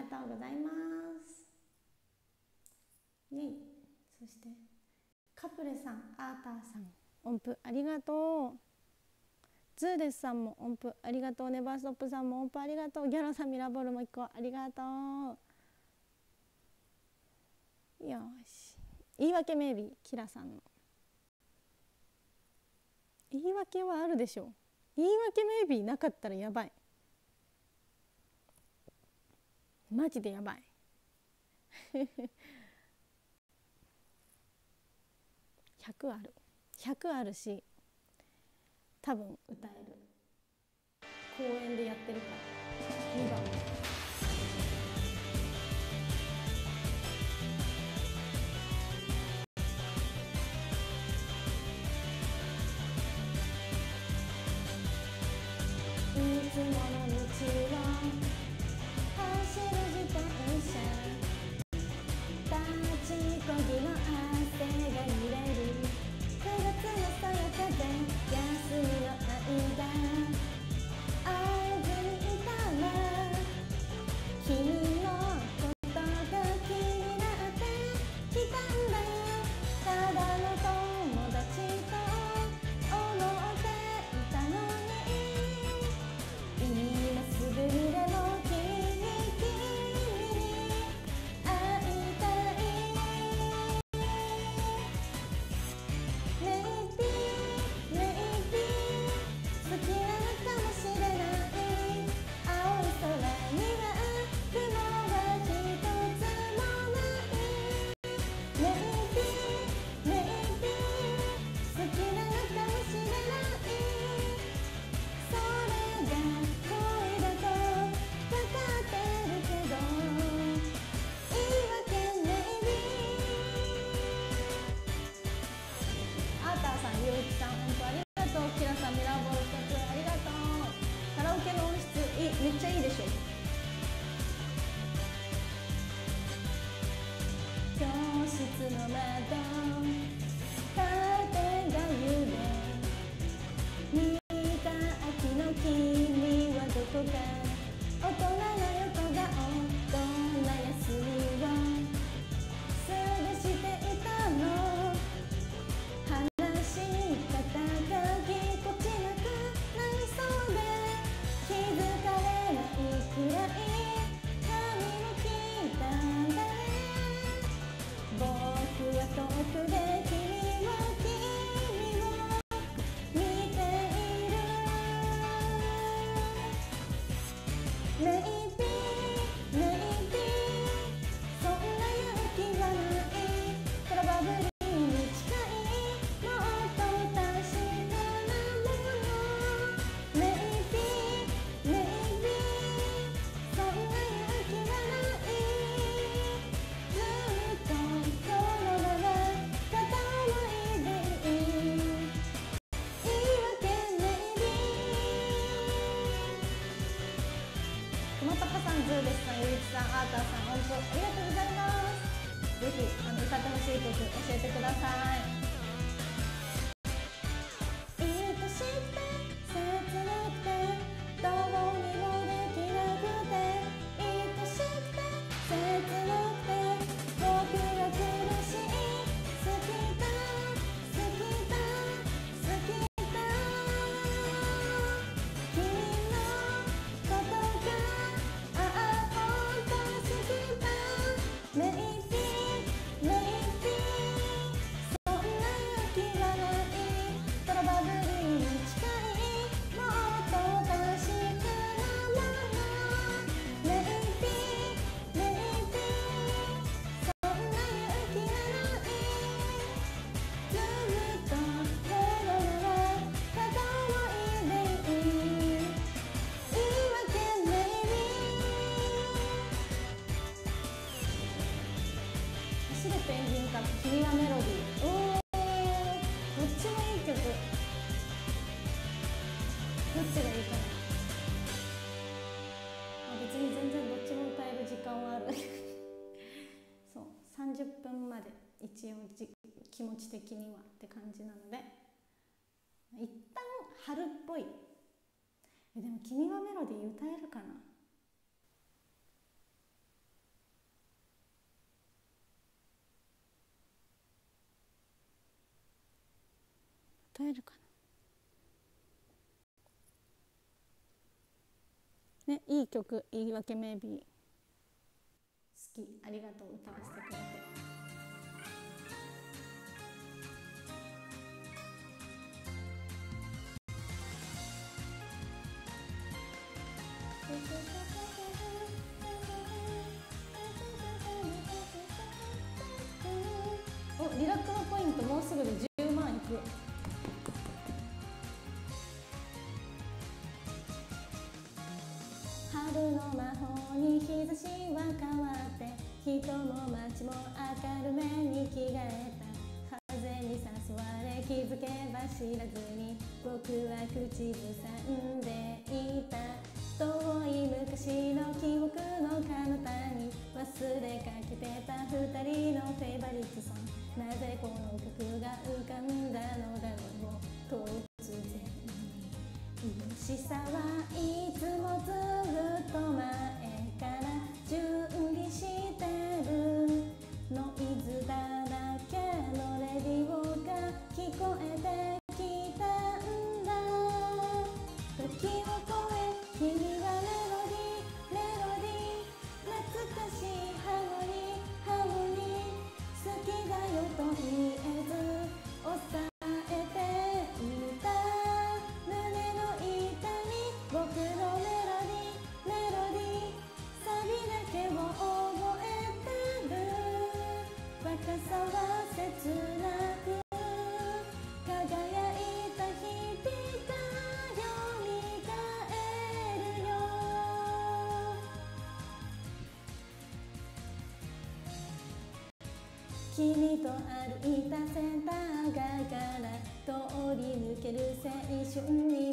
とうございます。イエイ。そしてカプレさん、アーターさん、音符ありがとう。ズーデスさんも音符ありがとう。ネバーストップさんも音符ありがとう。ギャロさん、ミラボールも1個ありがとう。よし、言い訳メイビー、キラさんの言い訳はあるでしょう。言い訳メイビーなかったらやばい、マジでやばい100ある、100あるし、多分歌える。公園でやってるから2番。いつもの道を走る自転車、立ちこぎの汗が揺れる9月のそよ風、休みの間会えずにいたら君のことが気になってきたんだ。ただの友達と思っていたのに、今すぐにでも君に会いたい。 Maybe Maybe 好きなのかもしれない。青い空には雲が一つもない。 Maybe Maybe 好きなのかもしれない。それが恋だと分かってるけど、言い訳ねアーターさん、ゆうきさん、本当ありがとう。キラさん、ミラーボール2つありがとう。カラオケの音質めっちゃいいでしょ。教室の窓、カーテンが揺れ、見た秋の君はどこか。大人の横顔、どんな休みを過ごしていたの。話し方がぎこちなくなりそうで、気づかれないくらい髪を切ったんだね。僕は遠くで君を見ている。 Maybe Maybe そんな勇気はない。プロバブリーに近い、もっと確かなもの。 Maybe Maybe そんな勇気はない。ずっとこのまま片思いでいい。言い訳 Maybe。 くまぱかさん、ズーデスさん、ゆういちさん、アーターさん、音符ありがとうございます。ぜひ歌ってほしい曲教えてください。愛しくて切なくてどうにもできなくて、愛しくて切なくて僕が苦しい。好きだ好きだ好きだ、君のことがああ本当好きだ。 Maybe Maybe そんな勇気はない。プロバブリーに近い、もっと確かなもの。 Maybe Maybe そんな勇気はない。ずっとこのまま片思いでいい。言い訳 Maybe。 走るペンギンか君はメロディー。おー、どっちもいい曲。どっちがいいかな。別に全然どっちも歌える時間はあるそう、30分まで一応気持ち的にはって感じなので、一旦春っぽい。でも君はメロディー歌えるかな。 歌えるかなね。いい曲、言い訳メイビー好き。ありがとう、歌わせてくれて。お、リラックマポイントもうすぐで10万いく。春の魔法に日差しは変わって、人も街も明るめに着替えた。風に誘われ気づけば知らずに、僕は口ずさんでいた。遠い昔の記憶の彼方に忘れかけてた二人のフェイバリットソング。なぜこの曲が浮かんだのだろう。突然に愛しさはいつもずっと前から準備してる。ノイズだらけのレディオが聞こえてきたんだ。時を超え君はメロディーメロディー、懐かしいハモニーハモニー、好きだよと言えず抑えていた胸の痛み。僕のメロディーメロディー、サビだけを覚えてる。若さは切なく輝いた日々がよみがえるよ。君と歩いたセンター街から通り抜ける青春に迷って、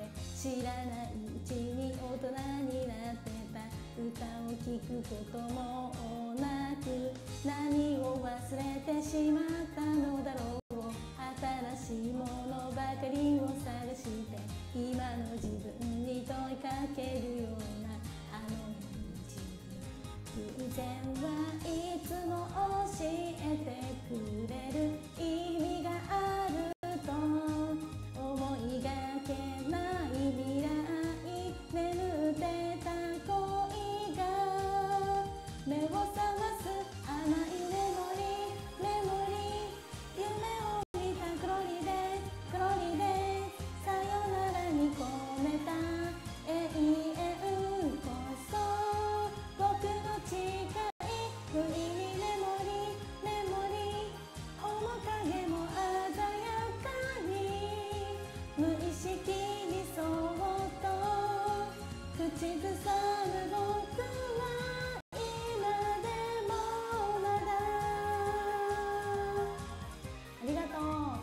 知らないうちに大人になってた。歌を聴くこともなく何を忘れてしまったのだろう。新しいものばかりを探して今の自分に問いかけるような、あの自分偶然はいつも教えてくれる意味があると思いがけない未来、眠ってた恋が目を覚ます甘いメモリーメモリー、夢を見たクロリでクロリでさよならに込めた永遠こそ僕の誓い。不意にメモリーメモリー、面影も鮮やかに無意識にそっと口ずさむ僕は今でもまだ。ありがとう。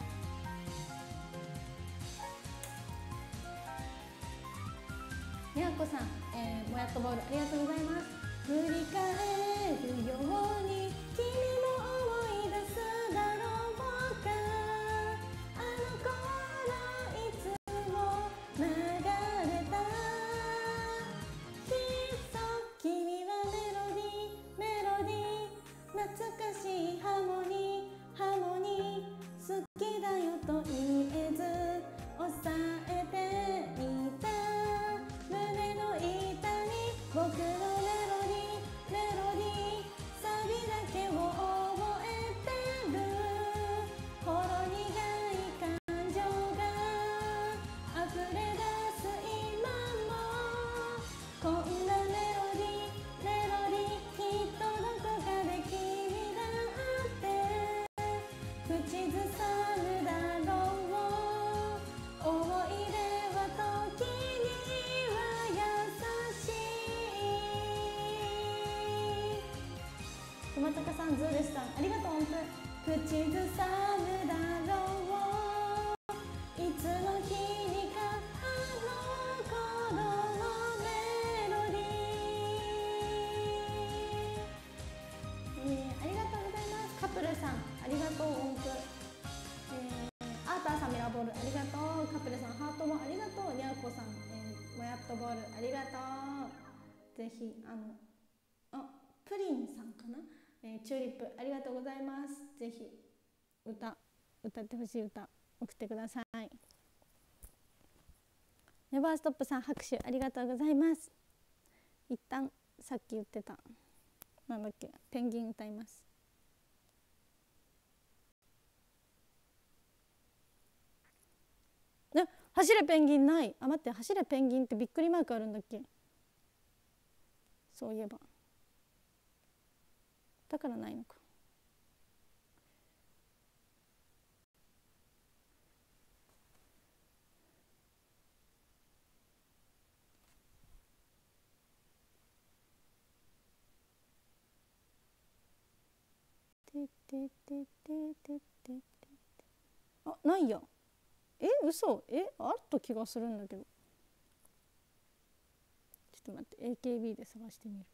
みやこさん、もやっとボールありがとうございます。振り返るように君も思い出すだろうか。あの頃いつも流れたきっと君はメロディーメロディー、懐かしいハモニーハモニー、好きだよと言えず抑えていた胸の痛み。僕のメロディーメロディー、サビだけを覚えてる。ほろ苦い感情が溢れ出す今も、こんなメロディーメロディー、きっとどこかで君だって口ずさむだろう。思い出は時には優しい。熊高さん、ズールさんありがとう。本当口ずさむだろう、いつの日にかあの頃のメロディー、ありがとうございます。カプルさんありがとう。本当アーターさんミラーボールありがとう。カプルさんハートもありがとう。にゃうこさん、もやっとボールありがとう。ぜひプリンさんかな、チューリップありがとうございます。ぜひ歌ってほしい歌送ってください。ネバーストップさん、拍手ありがとうございます。一旦さっき言ってたなんだっけ、ペンギン歌います。走れペンギンない。あ、待って、走れペンギンってびっくりマークあるんだっけ。そういえばだからないのか。あ、ないや。嘘。あった気がするんだけど。ちょっと待って、 AKB で探してみる。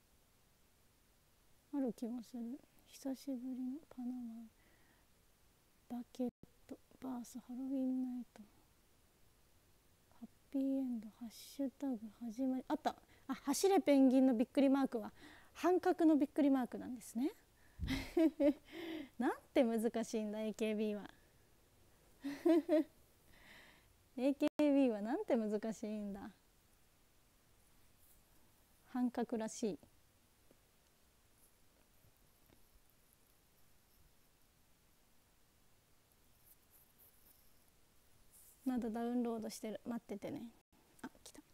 ある気がする。久しぶりのパナマバケットバースハロウィンナイトハッピーエンドハッシュタグ始まり。あった。あ、走れペンギンのびっくりマークは半角のびっくりマークなんですね。なんて難しいんだ AKB は。AKB はなんて難しいんだ。半角らしい。まだダウンロードしてる。待っててね。あ、来た。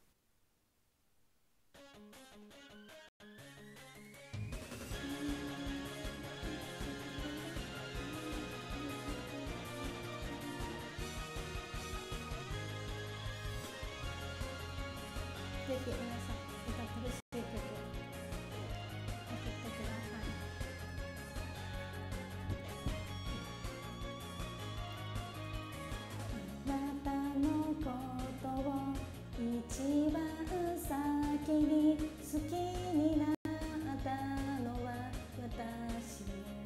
ぜひ皆さん歌ってほしい曲を送ってください。あなたのことを一番先に好きになったのは私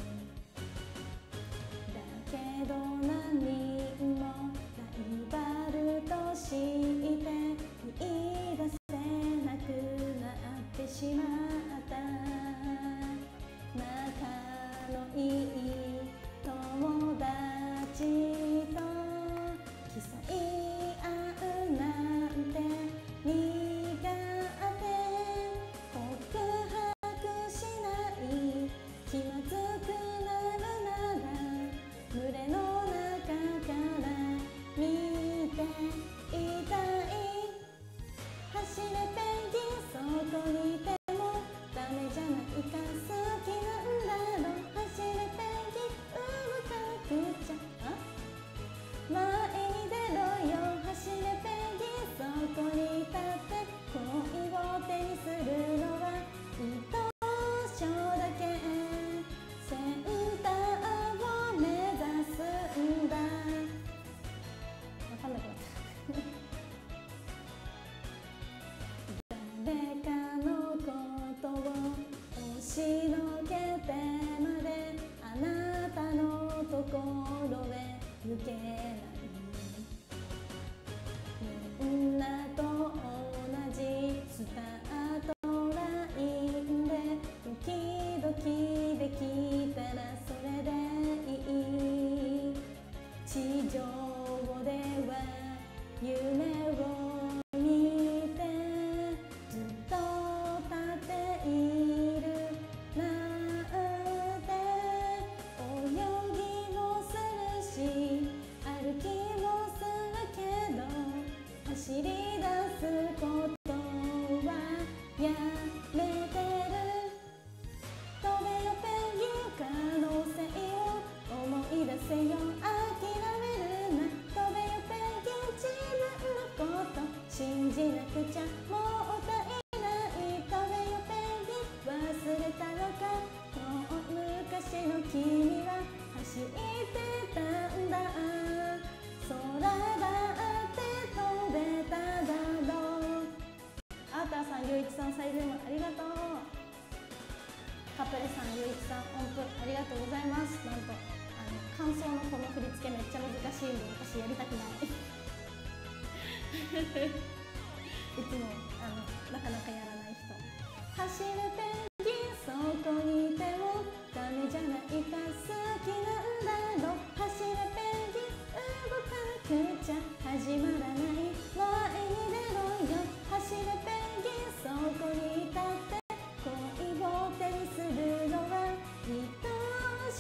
だけど何人もライバルとして言い出せなくなってしまった仲のいい友達と競い合うなんて苦手告白しない気まずくなるなら群れの中から見ていたい走れペンギンそこにいてもダメじゃないか好きなんだろう走れペンギン動かなくちゃ前に出ろよ走れペンギンそこにいたって恋を手にするのは一生だけセンターを目指すんだ。わかんなくなった誰かのことを押しのけてまであなたのところへ行けないみんなと同じスタートラインでドキドキできたらそれでいい地上では夢を見てずっと立っているなんて泳ぎもするし歩きもするけど走り出すことはやめてる飛べよペンギン可能性を思い出せよ諦めるな飛べよペンギン自分のこと信じなくちゃもう足りない飛べよペンギン忘れたのかもう昔の君は走ってたんだ空だって飛べただろう。アーターさん、ゆういちさん、サイズもありがとう。カプレさん、ゆういちさん、音符ありがとうございます。なんと感想のこの振り付けめっちゃ難しいんで私やりたくないいつもなかなかやらない人。走れペンギンそこにいてもダメじゃないか好きなんだろう走れペンギン動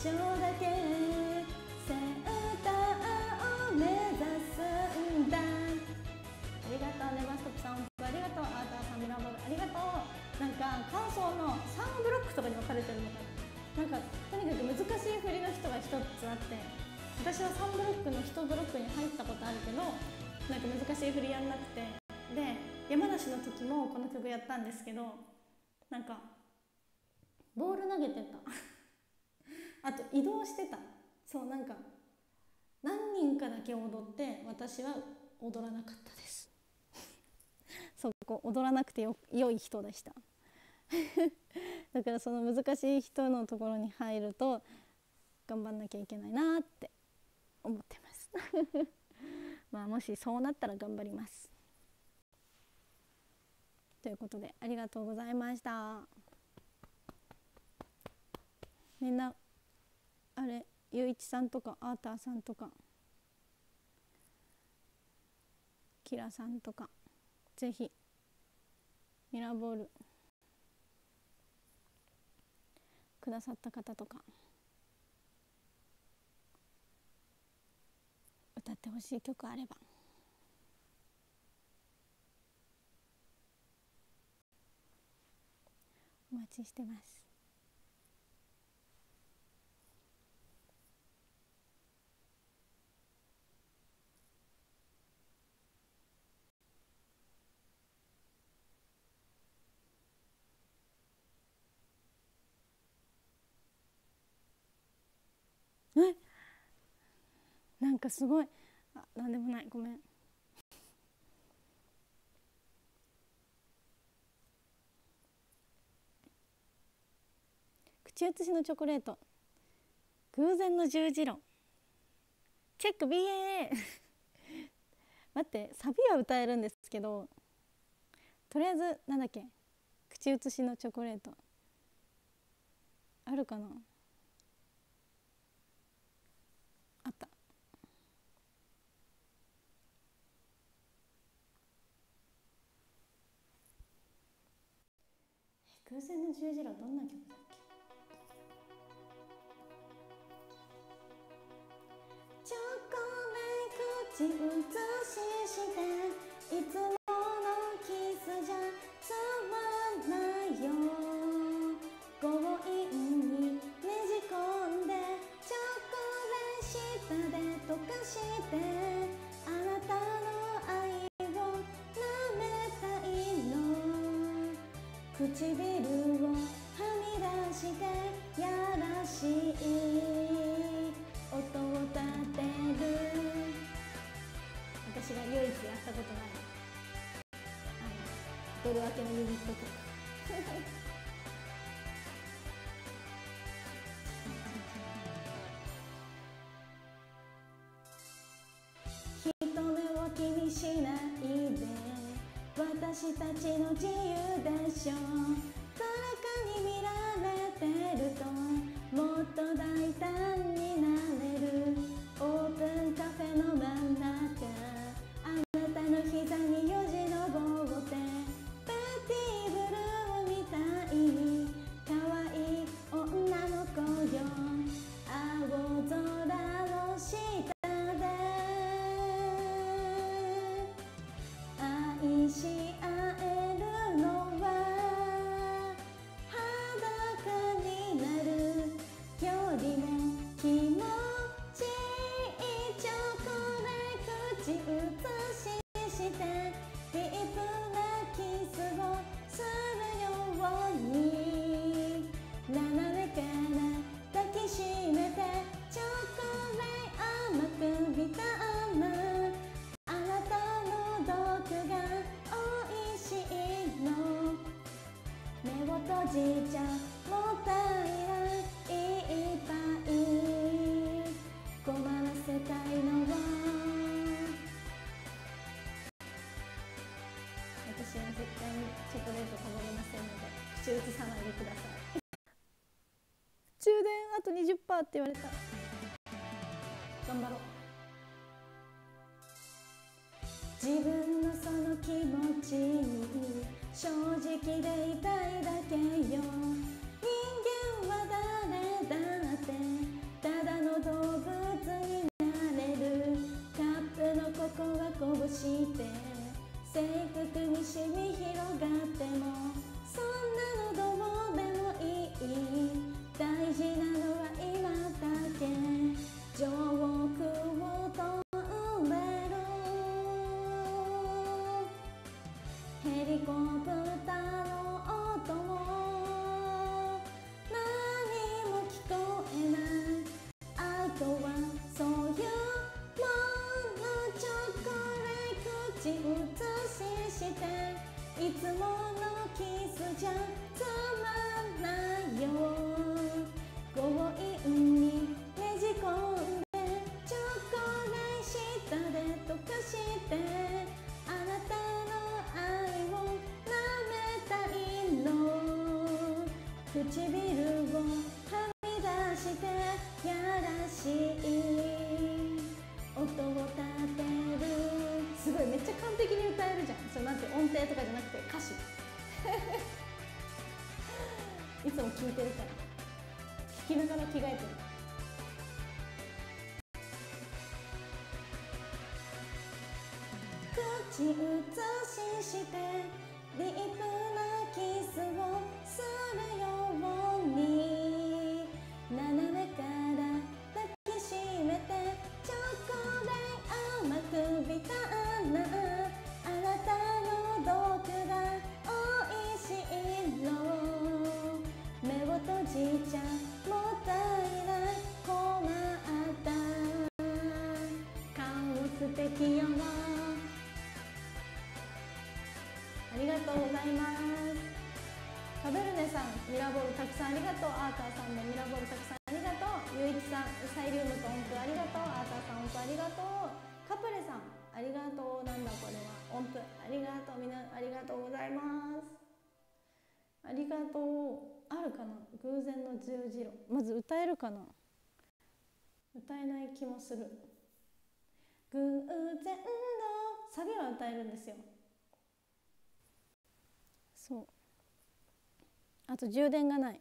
緒だけセンターを目指すんだ。ありがとう。ネバストップさんありがとう。アーターさんミラーボールありがとう。なんか感想の3ブロックとかに分かれてるのかな。なんかとにかく難しい振りの人が1つあって、私は3ブロックの1ブロックに入ったことあるけど、なんか難しい振りやんなくて、で山梨の時もこの曲やったんですけど、なんかボール投げてたあと移動してた。そう、なんか何人かだけ踊って私は踊らなかったですそこ踊らなくて良い人でしただからその難しい人のところに入ると頑張んなきゃいけないなって思ってますまあもしそうなったら頑張りますということで、ありがとうございました。みんなあれ、ゆういちさんとかアーターさんとかキラさんとか、ぜひミラーボールくださった方とか、歌ってほしい曲あればお待ちしてます。なんかすごい、なんでもない、ごめん。口移しのチョコレート、偶然の十字路、チェック BA 待って、サビは歌えるんですけど、とりあえずなんだっけ、口移しのチョコレートあるかな。あった。偶然の十字路、どんな曲だっけ。チョコレ口移ししていつものキスじゃつまんないよ、強引にねじ込んでチョコレ舌で溶かしてあなたの愛を舐めたいの、唇をはみ出してやらしい音を立てる。私が唯一やったことないドル明けのユニットとか人目を気にしないで、私たちの自由でしょ。誰かに見られてるともっと大胆になれる。オープンカフェの真ん中、あなたの膝によじ登ってパーティーブルーみたいに可愛い女の子よ、青空の下で愛し合えるのは裸になる距離で気持ちいい。チョコレ口移ししてディープなキスをするように、斜めから抱きしめてチョコレ甘くビターなあなたの毒がおいしいの、目を閉じちゃもったいない、いっぱい困らせたいのは、私は絶対にチョコレート食べれませんので口移さないでください充電あと 20% って言われた。頑張ろう。自分のその気持ちに正直でいたいだけよ。人間は誰だって口移ししていつものキスじゃつまんないよ。強引にねじ込んでチョコレートで溶かしてあなたの愛を舐めたいの。唇をはみ出してやらしい音を立てる。すごいめっちゃ完璧に歌えるじゃん。そうなんて音程とかじゃなくて歌詞いつも聴いてるから聴きながら着替えてる。口移ししてディープなキスをするように斜めから抱きしめてチョコレート甘くビターなあなたの毒がおいしいの。目を閉じちゃもったいない困った顔素敵よ。ありがとうございます。カベルネさん、ミラボールたくさんありがとう。アーターさんもミラボールたくさんありがとう。ゆういちさん、サイリウムと音符ありがとう。アーターさん、音符ありがとう。カプレさん、ありがとう。なんだこれは、音符ありがとう。みんなありがとうございます。ありがとう。あるかな、偶然の十字路。まず歌えるかな。歌えない気もする。偶然のサビは歌えるんですよ。そう、あと充電がない。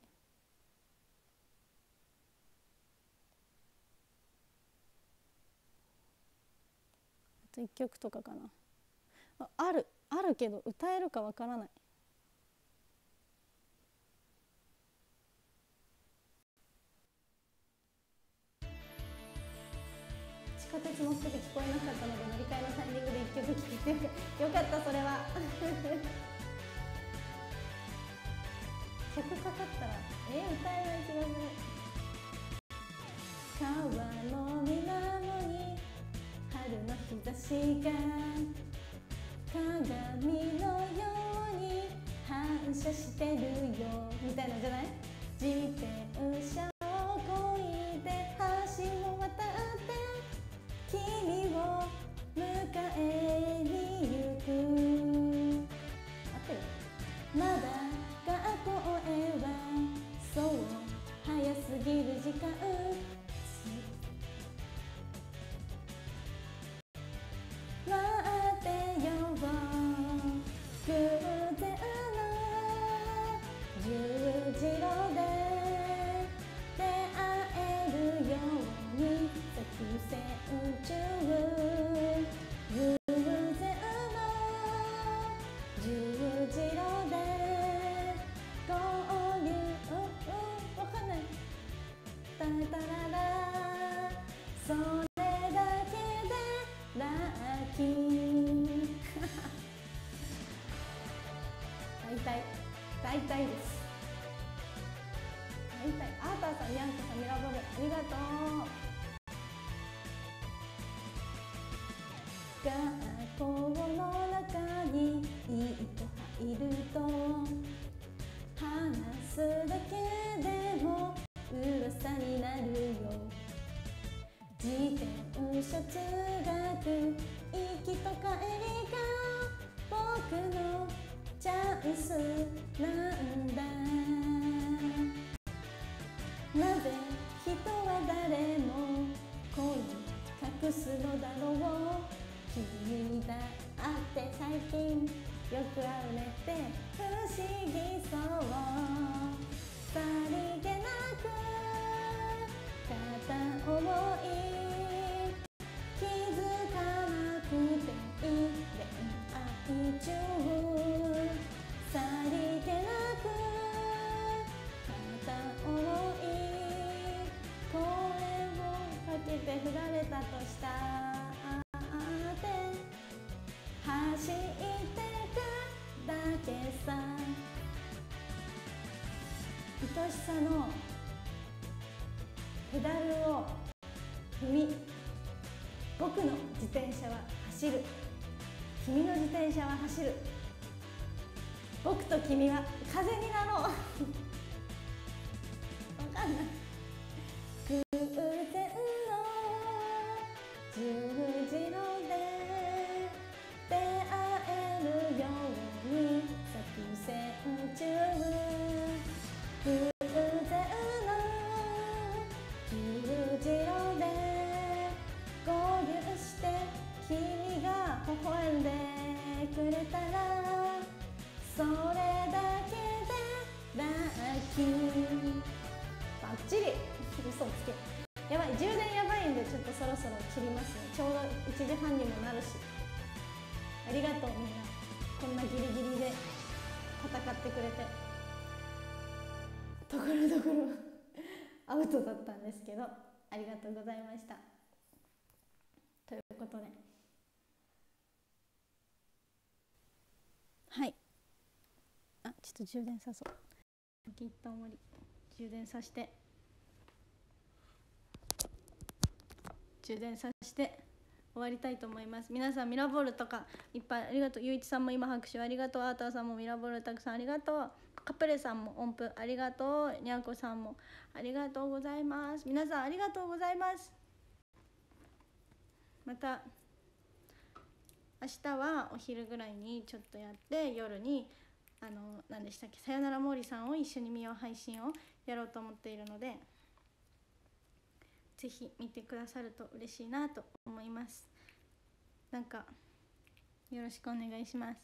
あと1曲とかかな。あるけど歌えるかわからない。地下鉄乗ってて聞こえなかったので乗り換えのタイミングで1曲聴いてよかった。それは曲かかったら歌えない気がする。川の水面に春の日差しが鏡のように反射してるよみたいなんじゃない。自転車をこいで橋を渡って君を迎えに行く。合ってる？まだ学校へはそう早すぎる時間。待ってよ偶然の十字路で出会えるように作戦中。偶然の十字路で合流。わかんない。タタララそれだけでラッキー大体です。大体。アーターさん、ニャンコさん、ミラボルありがとう。学校の中に一歩入ると話すだけでも噂になるよ。自転車通学行きと帰りが僕のチャンスなんだ。なぜ人は誰も恋隠すのだろう。君だって最近よく会うねって不思議そう。さりげなく片思い気づかなくていい恋愛中。さりげなく片思い声をかけて振られたとしたって走ってくだけさ。愛しさのペダルを踏み僕の自転車は走る。 君の自転車は走る。僕と君は風になろう。わかんない。偶然の十字路で出会えるように作戦中。偶然の十字路で合流して君が微笑んでくれたらそれだけでラッキー。バッチリ。嘘つけ。やばい、充電やばいんでちょっとそろそろ切りますね。ちょうど1時半にもなるし。ありがとうみんな、こんなギリギリで戦ってくれて。ところどころアウトだったんですけど、ありがとうございました。ということで、はい、ちょっと充電さそう。一旦終わり、充電させて終わりたいと思います。皆さんミラボールとかいっぱいありがとう。ゆういちさんも今拍手ありがとう。アーターさんもミラボールたくさんありがとう。カプレさんも音符ありがとう。にゃんこさんもありがとうございます。皆さんありがとうございます。また明日はお昼ぐらいにちょっとやって、夜に何でしたっけ、さよなら毛利さんを一緒に見よう配信をやろうと思っているので、ぜひ見てくださると嬉しいなと思います。なんかよろしくお願いします。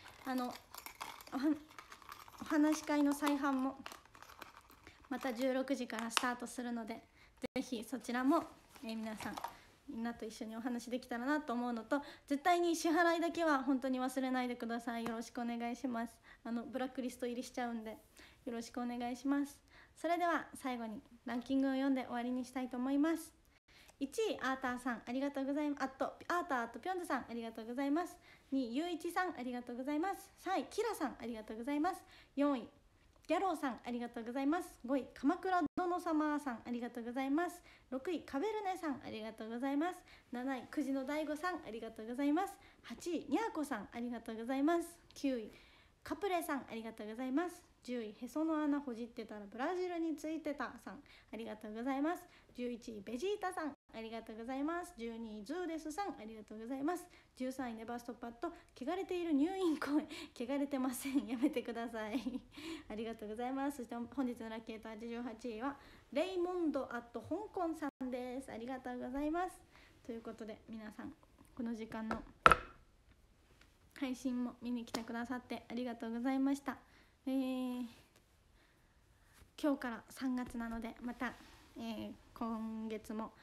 お話し会の再販もまた16時からスタートするので、ぜひそちらも、皆さんみんなと一緒にお話できたらなと思うのと、絶対に支払いだけは本当に忘れないでください。よろしくお願いします。ブラックリスト入りしちゃうんでよろしくお願いします。それでは最後にランキングを読んで終わりにしたいと思います。1位アーターさんありがとうございます。アーターとぴょんずさんありがとうございます。2位ゆういちさんありがとうございます。3位キラさんありがとうございます。4位ギャローさんありがとうございます。5位鎌倉殿様さんありがとうございます。6位カベルネさんありがとうございます。7位くじの大悟さんありがとうございます。8位にゃーこさんありがとうございます。9位カプレさんありがとうございます。10位へその穴ほじってたらブラジルについてたさんありがとうございます。11位ベジータさんありがとうございます。12位ズーデスさんありがとうございます。13位ネバーストッパッド汚れている入院公演汚れてませんやめてくださいありがとうございます。そして本日のラッキーエイト88位はレイモンドアット香港さんです。ありがとうございます。ということで皆さんこの時間の配信も見に来てくださってありがとうございました。今日から3月なのでまた、今月も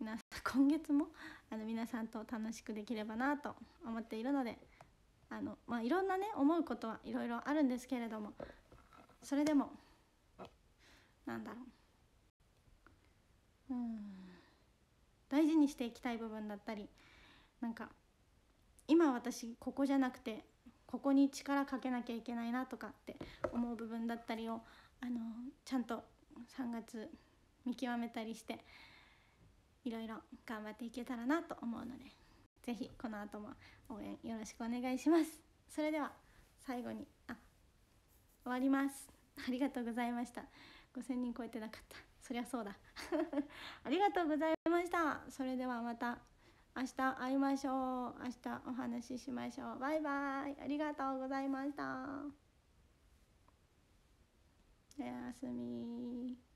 皆さんと楽しくできればなと思っているので、いろんなね思うことはいろいろあるんですけれども、それでも大事にしていきたい部分だったり、今私ここじゃなくてここに力かけなきゃいけないなとかって思う部分だったりをちゃんと3月見極めたりしていろいろ頑張っていけたらなと思うので、ぜひこの後も応援よろしくお願いします。それでは最後に終わります。ありがとうございました。5000人超えてなかった。そりゃそうだありがとうございました。それではまた明日会いましょう。明日お話ししましょう。バイバイ。ありがとうございました。おやすみ。